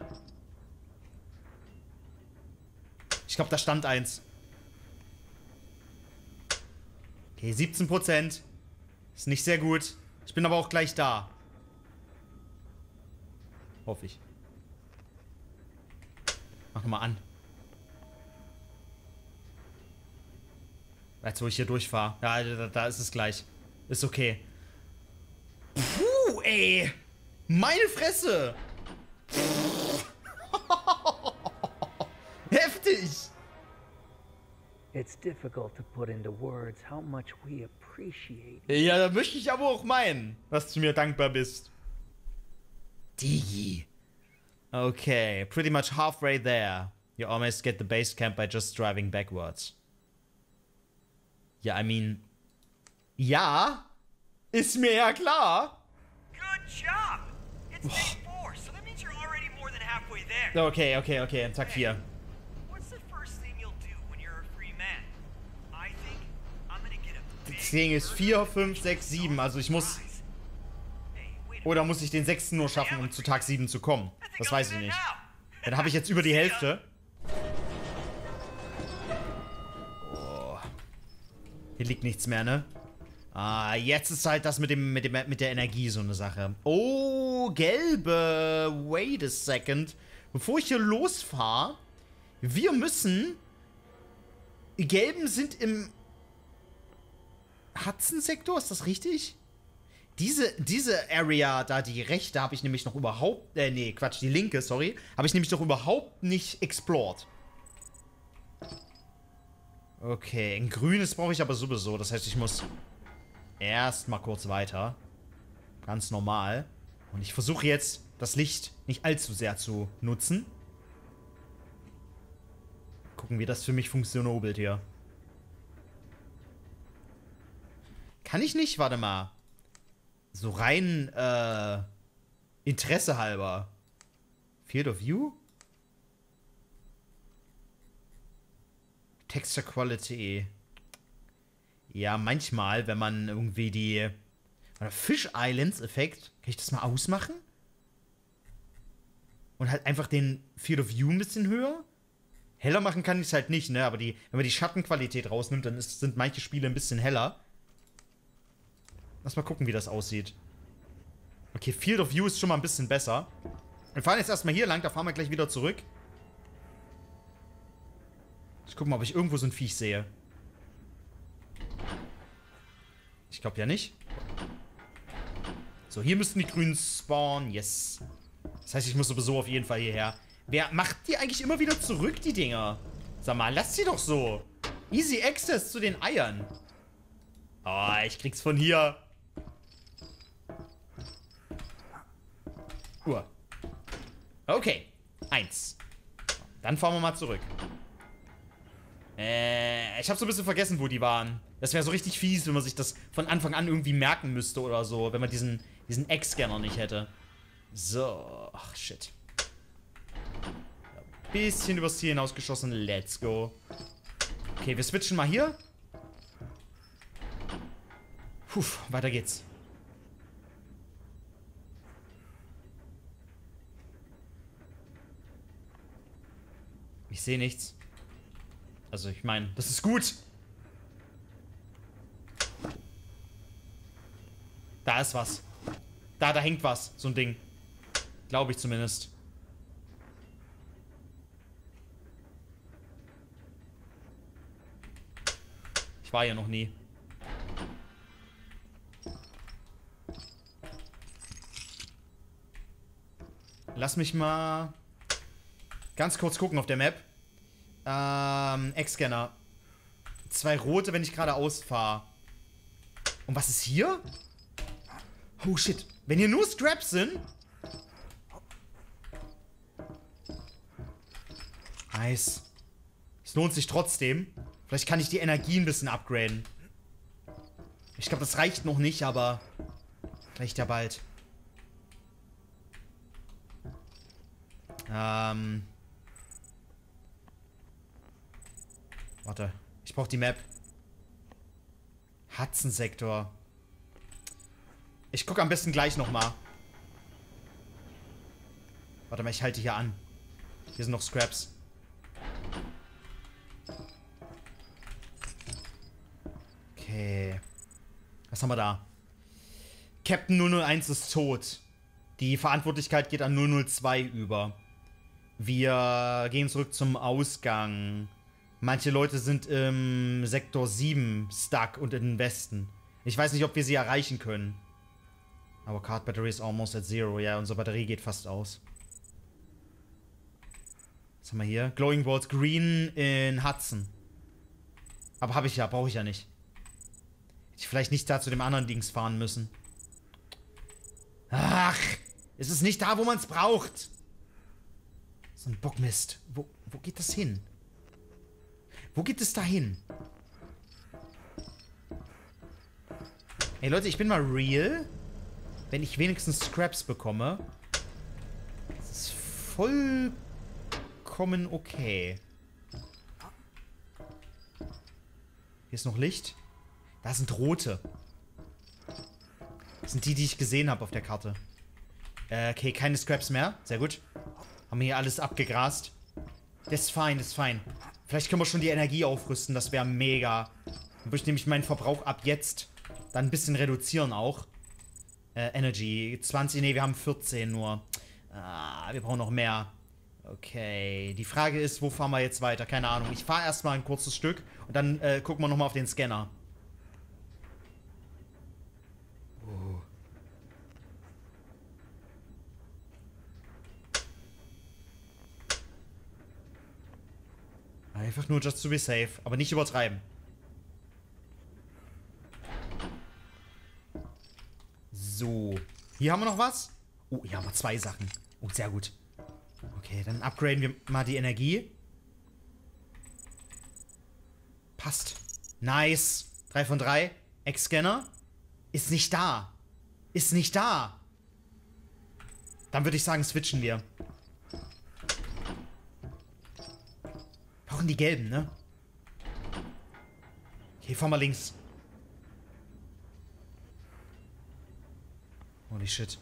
Ich glaube, da stand eins. Okay, 17%. Ist nicht sehr gut. Ich bin aber auch gleich da. Hoffe ich. Mach nochmal an. Jetzt, wo ich hier durchfahre. Ja, da ist es gleich. Ist okay. Puh, ey. Meine Fresse. Heftig. It's difficult to put into words how much we appreciate. Ja, da möchte ich aber auch meinen, dass du mir dankbar bist. Digi. Okay, pretty much halfway there. You almost get the base camp by just driving backwards. Ja, I mean... Ja, ist mir ja klar. Good job! It's day 4, so that means you're already more than halfway there. Okay, Tag 4. What's the first thing you'll do when you're a free man? I think I'm gonna get a big Das Ding ist 4, 5, 6, 7. Also ich muss... prize. Hey, wait a Oder muss ich den 6. nur schaffen, um zu Tag 7 zu kommen? Das weiß ich nicht. Dann habe ich jetzt über die Hälfte. Oh. Hier liegt nichts mehr, ne? Ah, jetzt ist halt das mit der Energie so eine Sache. Oh, gelbe. Wait a second. Bevor ich hier losfahre, wir müssen... Die Gelben sind im Hudson-Sektor, ist das richtig? Diese Area da, die rechte, habe ich nämlich noch überhaupt... nee, Quatsch, die linke, sorry. Habe ich nämlich noch überhaupt nicht explored. Okay, ein grünes brauche ich aber sowieso. Das heißt, ich muss erstmal kurz weiter. Ganz normal. Und ich versuche jetzt, das Licht nicht allzu sehr zu nutzen. Gucken, wie das für mich funktioniert hier. Kann ich nicht? Warte mal. So rein, Interesse halber. Field of View? Texture Quality. Ja, manchmal, wenn man irgendwie die... Fish Islands Effekt. Kann ich das mal ausmachen? Und halt einfach den Field of View ein bisschen höher? Heller machen kann ich es halt nicht, ne? Aber wenn man die Schattenqualität rausnimmt, dann sind manche Spiele ein bisschen heller. Lass mal gucken, wie das aussieht. Okay, Field of View ist schon mal ein bisschen besser. Wir fahren jetzt erstmal hier lang, da fahren wir gleich wieder zurück. Ich guck mal, ob ich irgendwo so ein Viech sehe. Ich glaube ja nicht. So, hier müssten die Grünen spawnen. Yes. Das heißt, ich muss sowieso auf jeden Fall hierher. Wer macht die eigentlich immer wieder zurück, die Dinger? Sag mal, lass sie doch so. Easy Access zu den Eiern. Oh, ich krieg's von hier. Okay. 1. Dann fahren wir mal zurück. Ich habe so ein bisschen vergessen, wo die waren. Das wäre so richtig fies, wenn man sich das von Anfang an irgendwie merken müsste oder so, wenn man diesen Egg-Scanner nicht hätte. So. Ach, shit. Ein bisschen übers Ziel hinausgeschossen. Let's go. Okay, wir switchen mal hier. Puh, weiter geht's. Ich sehe nichts. Also, ich meine, das ist gut. Da ist was. Da hängt was. So ein Ding. Glaube ich zumindest. Ich war hier noch nie. Lass mich mal ganz kurz gucken auf der Map. Egg-Scanner. 2 rote, wenn ich geradeaus fahre. Und was ist hier? Oh shit. Wenn hier nur Scraps sind. Nice. Es lohnt sich trotzdem. Vielleicht kann ich die Energie ein bisschen upgraden. Ich glaube, das reicht noch nicht, aber reicht ja bald. Warte. Ich brauche die Map. Hudson-Sektor. Ich gucke am besten gleich nochmal. Warte mal, ich halte hier an. Hier sind noch Scraps. Okay. Was haben wir da? Captain 001 ist tot. Die Verantwortlichkeit geht an 002 über. Wir gehen zurück zum Ausgang. Manche Leute sind im Sektor 7 stuck und in den Westen. Ich weiß nicht, ob wir sie erreichen können. Our card battery is almost at zero. Ja, unsere Batterie geht fast aus. Was haben wir hier? Glowing Balls Green in Hudson. Aber habe ich ja, brauche ich ja nicht. Hätte ich vielleicht nicht da zu dem anderen Dings fahren müssen. Ach, es ist nicht da, wo man es braucht. So ein Bockmist. Wo geht das hin? Wo geht es da hin? Ey Leute, ich bin mal real. Wenn ich wenigstens Scraps bekomme. Das ist vollkommen okay. Hier ist noch Licht. Da sind rote. Das sind die, die ich gesehen habe auf der Karte. Okay, keine Scraps mehr. Sehr gut. Haben wir hier alles abgegrast. Das ist fein, das ist fein. Vielleicht können wir schon die Energie aufrüsten. Das wäre mega. Dann würde ich nämlich meinen Verbrauch ab jetzt dann ein bisschen reduzieren auch. Energy. 20, nee, wir haben 14 nur. Wir brauchen noch mehr. Okay. Die Frage ist, wo fahren wir jetzt weiter? Keine Ahnung. Ich fahre erstmal ein kurzes Stück und dann gucken wir nochmal auf den Scanner. Einfach nur just to be safe. Aber nicht übertreiben. So. Hier haben wir noch was. Oh, hier haben wir 2 Sachen. Oh, sehr gut. Okay, dann upgraden wir mal die Energie. Passt. Nice. 3 von 3. Ex-Scanner. Ist nicht da. Ist nicht da. Dann würde ich sagen, switchen wir. Brauchen die gelben, ne? Okay, fahren wir links. Holy shit.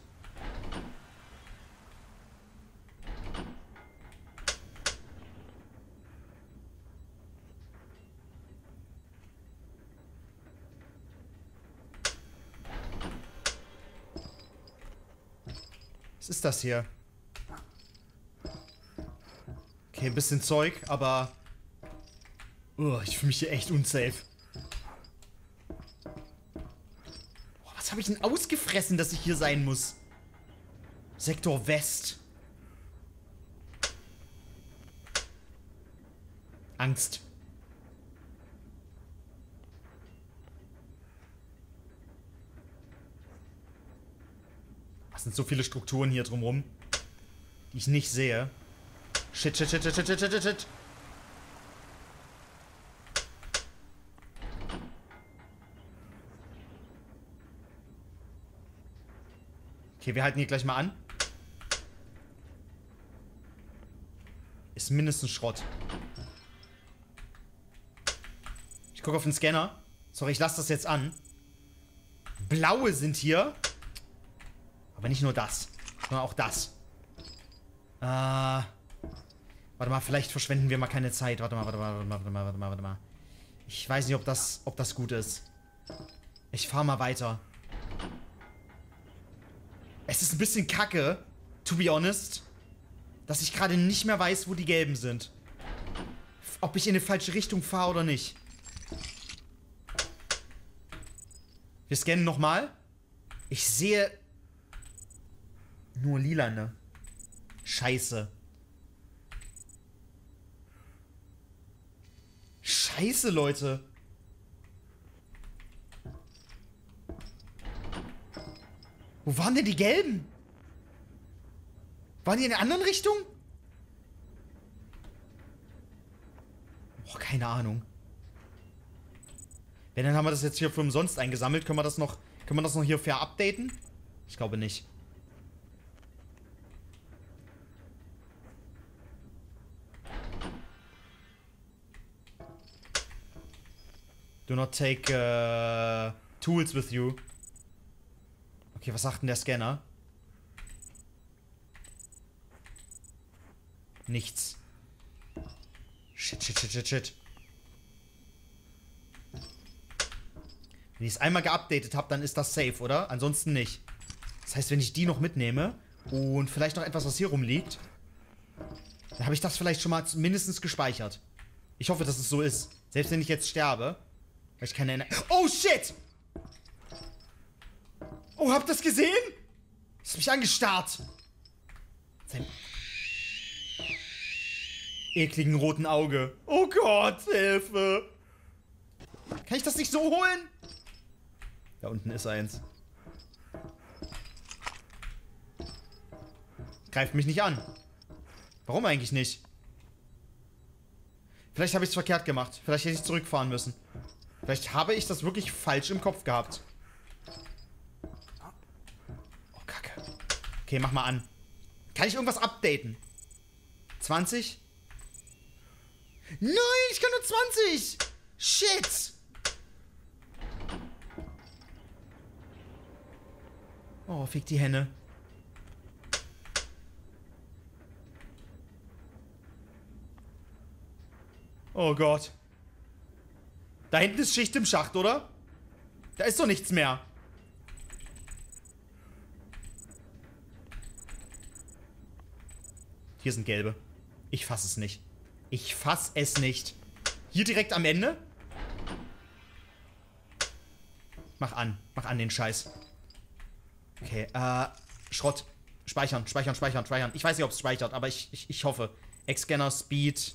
Was ist das hier? Okay, ein bisschen Zeug, aber... ich fühle mich hier echt unsafe. Was habe ich denn ausgefressen, dass ich hier sein muss? Sektor West. Angst. Was sind so viele Strukturen hier drumherum, die ich nicht sehe. Shit, shit, shit, shit, shit, shit, shit, shit. Okay, wir halten hier gleich mal an. Ist mindestens Schrott. Ich gucke auf den Scanner. Sorry, ich lasse das jetzt an. Blaue sind hier. Aber nicht nur das, sondern auch das. Warte mal, vielleicht verschwenden wir mal keine Zeit. Warte mal. Ich weiß nicht, ob das gut ist. Ich fahre mal weiter. Es ist ein bisschen kacke, to be honest, dass ich gerade nicht mehr weiß, wo die Gelben sind. Ob ich in die falsche Richtung fahre oder nicht. Wir scannen nochmal. Ich sehe nur lilane. Scheiße. Scheiße, Leute. Wo waren denn die Gelben? Waren die in der anderen Richtung? Oh, keine Ahnung. Wenn, dann haben wir das jetzt hier für umsonst eingesammelt. Können wir das noch hier fair updaten? Ich glaube nicht. Do not take tools with you. Okay, was sagt denn der Scanner? Nichts. Shit, shit, shit, shit, shit. Wenn ich es einmal geupdatet habe, dann ist das safe, oder? Ansonsten nicht. Das heißt, wenn ich die noch mitnehme und vielleicht noch etwas, was hier rumliegt, dann habe ich das vielleicht schon mal mindestens gespeichert. Ich hoffe, dass es so ist. Selbst wenn ich jetzt sterbe. Weil ich keine Energie... Oh, shit! Oh, habt ihr das gesehen? Das hat mich angestarrt. Sein ekligen roten Auge. Oh Gott, Hilfe. Kann ich das nicht so holen? Da unten ist eins. Greift mich nicht an. Warum eigentlich nicht? Vielleicht habe ich es verkehrt gemacht. Vielleicht hätte ich zurückfahren müssen. Vielleicht habe ich das wirklich falsch im Kopf gehabt. Oh, Kacke. Okay, mach mal an. Kann ich irgendwas updaten? 20? Nein, ich kann nur 20! Shit! Oh, fick die Henne. Oh Gott. Da hinten ist Schicht im Schacht, oder? Da ist doch nichts mehr. Hier sind gelbe. Ich fass es nicht. Ich fass es nicht. Hier direkt am Ende? Mach an den Scheiß. Okay, Schrott. Speichern, speichern, speichern, speichern. Ich weiß nicht, ob es speichert, aber ich hoffe. X-Scanner, Speed.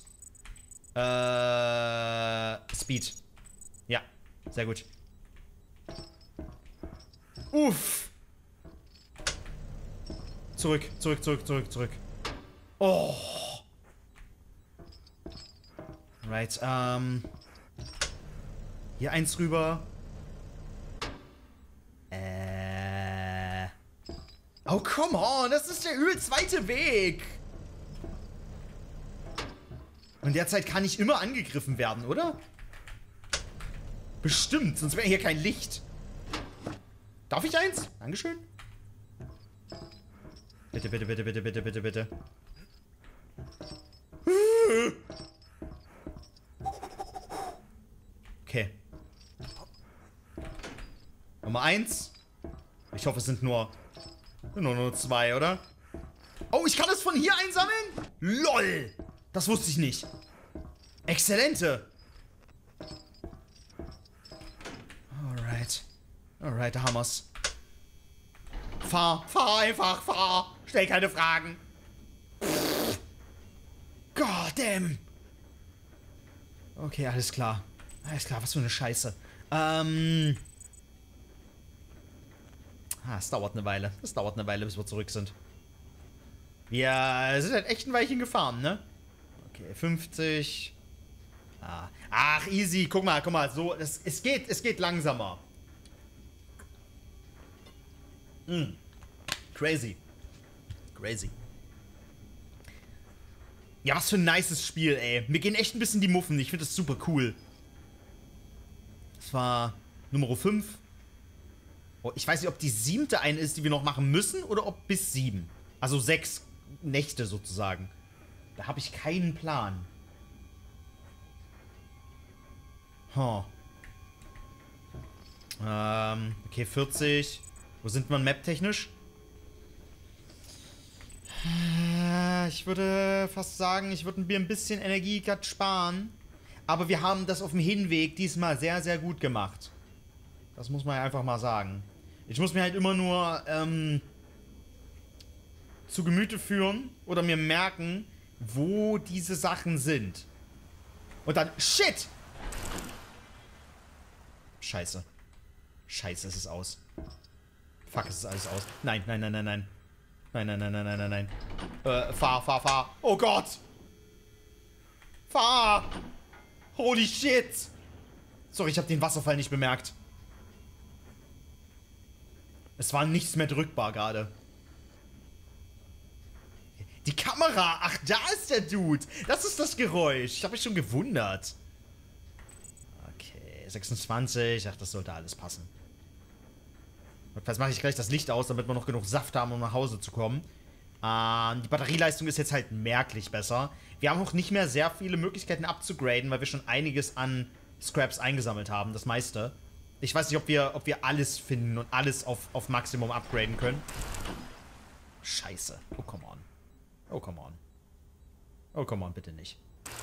Speed. Ja, sehr gut. Uff. Zurück, zurück, zurück, zurück, zurück. Oh. Right, hier eins rüber. Oh, come on, das ist der übelst weite Weg. Und derzeit kann ich immer angegriffen werden, oder? Bestimmt, sonst wäre hier kein Licht. Darf ich eins? Dankeschön. Bitte, bitte, bitte, bitte, bitte, bitte, bitte. Okay. Nummer 1. Ich hoffe, es sind nur 2, oder? Oh, ich kann es von hier einsammeln? LOL! Das wusste ich nicht. Exzellente. Alright. Alright, da haben wir's. Fahr einfach, fahr. Stell keine Fragen. God damn. Okay, alles klar. Alles klar, was für eine Scheiße. Es dauert eine Weile. Es dauert eine Weile, bis wir zurück sind. Wir sind halt echt ein Weilchen gefahren, ne? Okay, 50. Ah. Ach, easy. Guck mal, so. Es geht langsamer. Crazy. Crazy. Ja, was für ein nices Spiel, ey. Mir gehen echt ein bisschen die Muffen. Ich finde das super cool. Das war Nummer 5. Oh, ich weiß nicht, ob die 7. eine ist, die wir noch machen müssen, oder ob bis 7. Also 6 Nächte sozusagen. Da habe ich keinen Plan. Huh. Okay, 40. Wo sind wir map-technisch? Ich würde fast sagen, ich würde mir ein bisschen Energie gerade sparen. Aber wir haben das auf dem Hinweg diesmal sehr, sehr gut gemacht. Das muss man ja einfach mal sagen. Ich muss mir halt immer nur zu Gemüte führen oder mir merken, wo diese Sachen sind. Und dann... Shit! Scheiße. Scheiße, es ist aus. Fuck, es ist alles aus. Nein, nein, nein, nein, nein. Nein, nein, nein, nein, nein, nein, nein. Fahr. Oh Gott! Fahr! Holy shit! Sorry, ich habe den Wasserfall nicht bemerkt. Es war nichts mehr drückbar gerade. Die Kamera! Ach, da ist der Dude! Das ist das Geräusch. Ich habe mich schon gewundert. Okay, 26. Ach, das sollte alles passen. Jetzt mache ich gleich das Licht aus, damit wir noch genug Saft haben, um nach Hause zu kommen. Die Batterieleistung ist jetzt halt merklich besser. Wir haben auch nicht mehr sehr viele Möglichkeiten abzugraden, weil wir schon einiges an Scraps eingesammelt haben, das meiste. Ich weiß nicht, ob wir alles finden und alles auf Maximum upgraden können. Scheiße. Oh, come on. Oh, come on. Oh, come on, bitte nicht.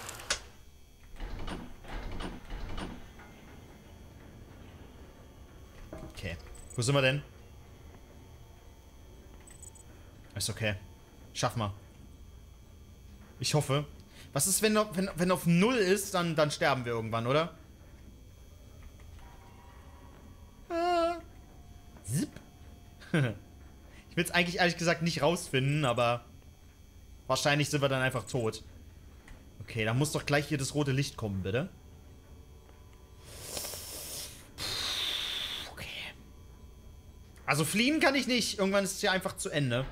Okay. Wo sind wir denn? Ist okay. Schaffen wir. Ich hoffe. Was ist, wenn auf 0 ist, dann sterben wir irgendwann, oder? Zip. Ich will es eigentlich ehrlich gesagt nicht rausfinden, aber wahrscheinlich sind wir dann einfach tot. Okay, da muss doch gleich hier das rote Licht kommen, bitte. Okay. Also fliehen kann ich nicht. Irgendwann ist es ja einfach zu Ende.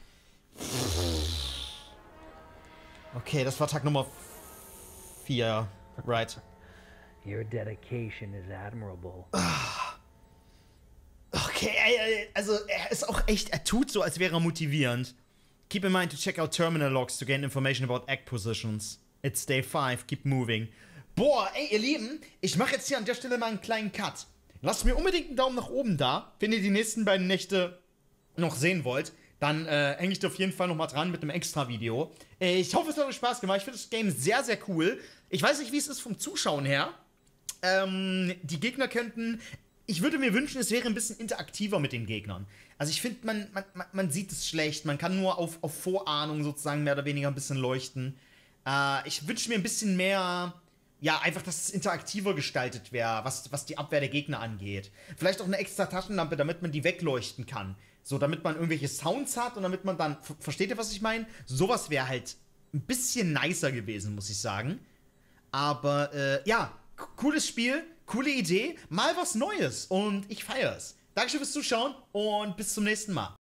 Okay, das war Tag Nummer 4. Right. Your dedication is admirable. Okay, also er ist auch echt, er tut so, als wäre er motivierend. Keep in mind to check out terminal logs to gain information about egg positions. It's day 5, keep moving. Boah, ey, ihr Lieben, ich mache jetzt hier an der Stelle mal einen kleinen Cut. Lasst mir unbedingt einen Daumen nach oben da, wenn ihr die nächsten beiden Nächte noch sehen wollt. Dann hänge ich da auf jeden Fall noch mal dran mit einem Extra-Video. Ich hoffe, es hat euch Spaß gemacht. Ich finde das Game sehr, sehr cool. Ich weiß nicht, wie es ist vom Zuschauen her. Die Gegner könnten... Ich würde mir wünschen, es wäre ein bisschen interaktiver mit den Gegnern. Also ich finde, man sieht es schlecht. Man kann nur auf Vorahnung sozusagen mehr oder weniger ein bisschen leuchten. Ich wünsche mir ein bisschen mehr... Ja, einfach, dass es interaktiver gestaltet wäre, was die Abwehr der Gegner angeht. Vielleicht auch eine extra Taschenlampe, damit man die wegleuchten kann. So, damit man irgendwelche Sounds hat und damit man dann... Versteht ihr, was ich meine? Sowas wäre halt ein bisschen nicer gewesen, muss ich sagen. Aber, ja, cooles Spiel, coole Idee, mal was Neues und ich feier's. Dankeschön fürs Zuschauen und bis zum nächsten Mal.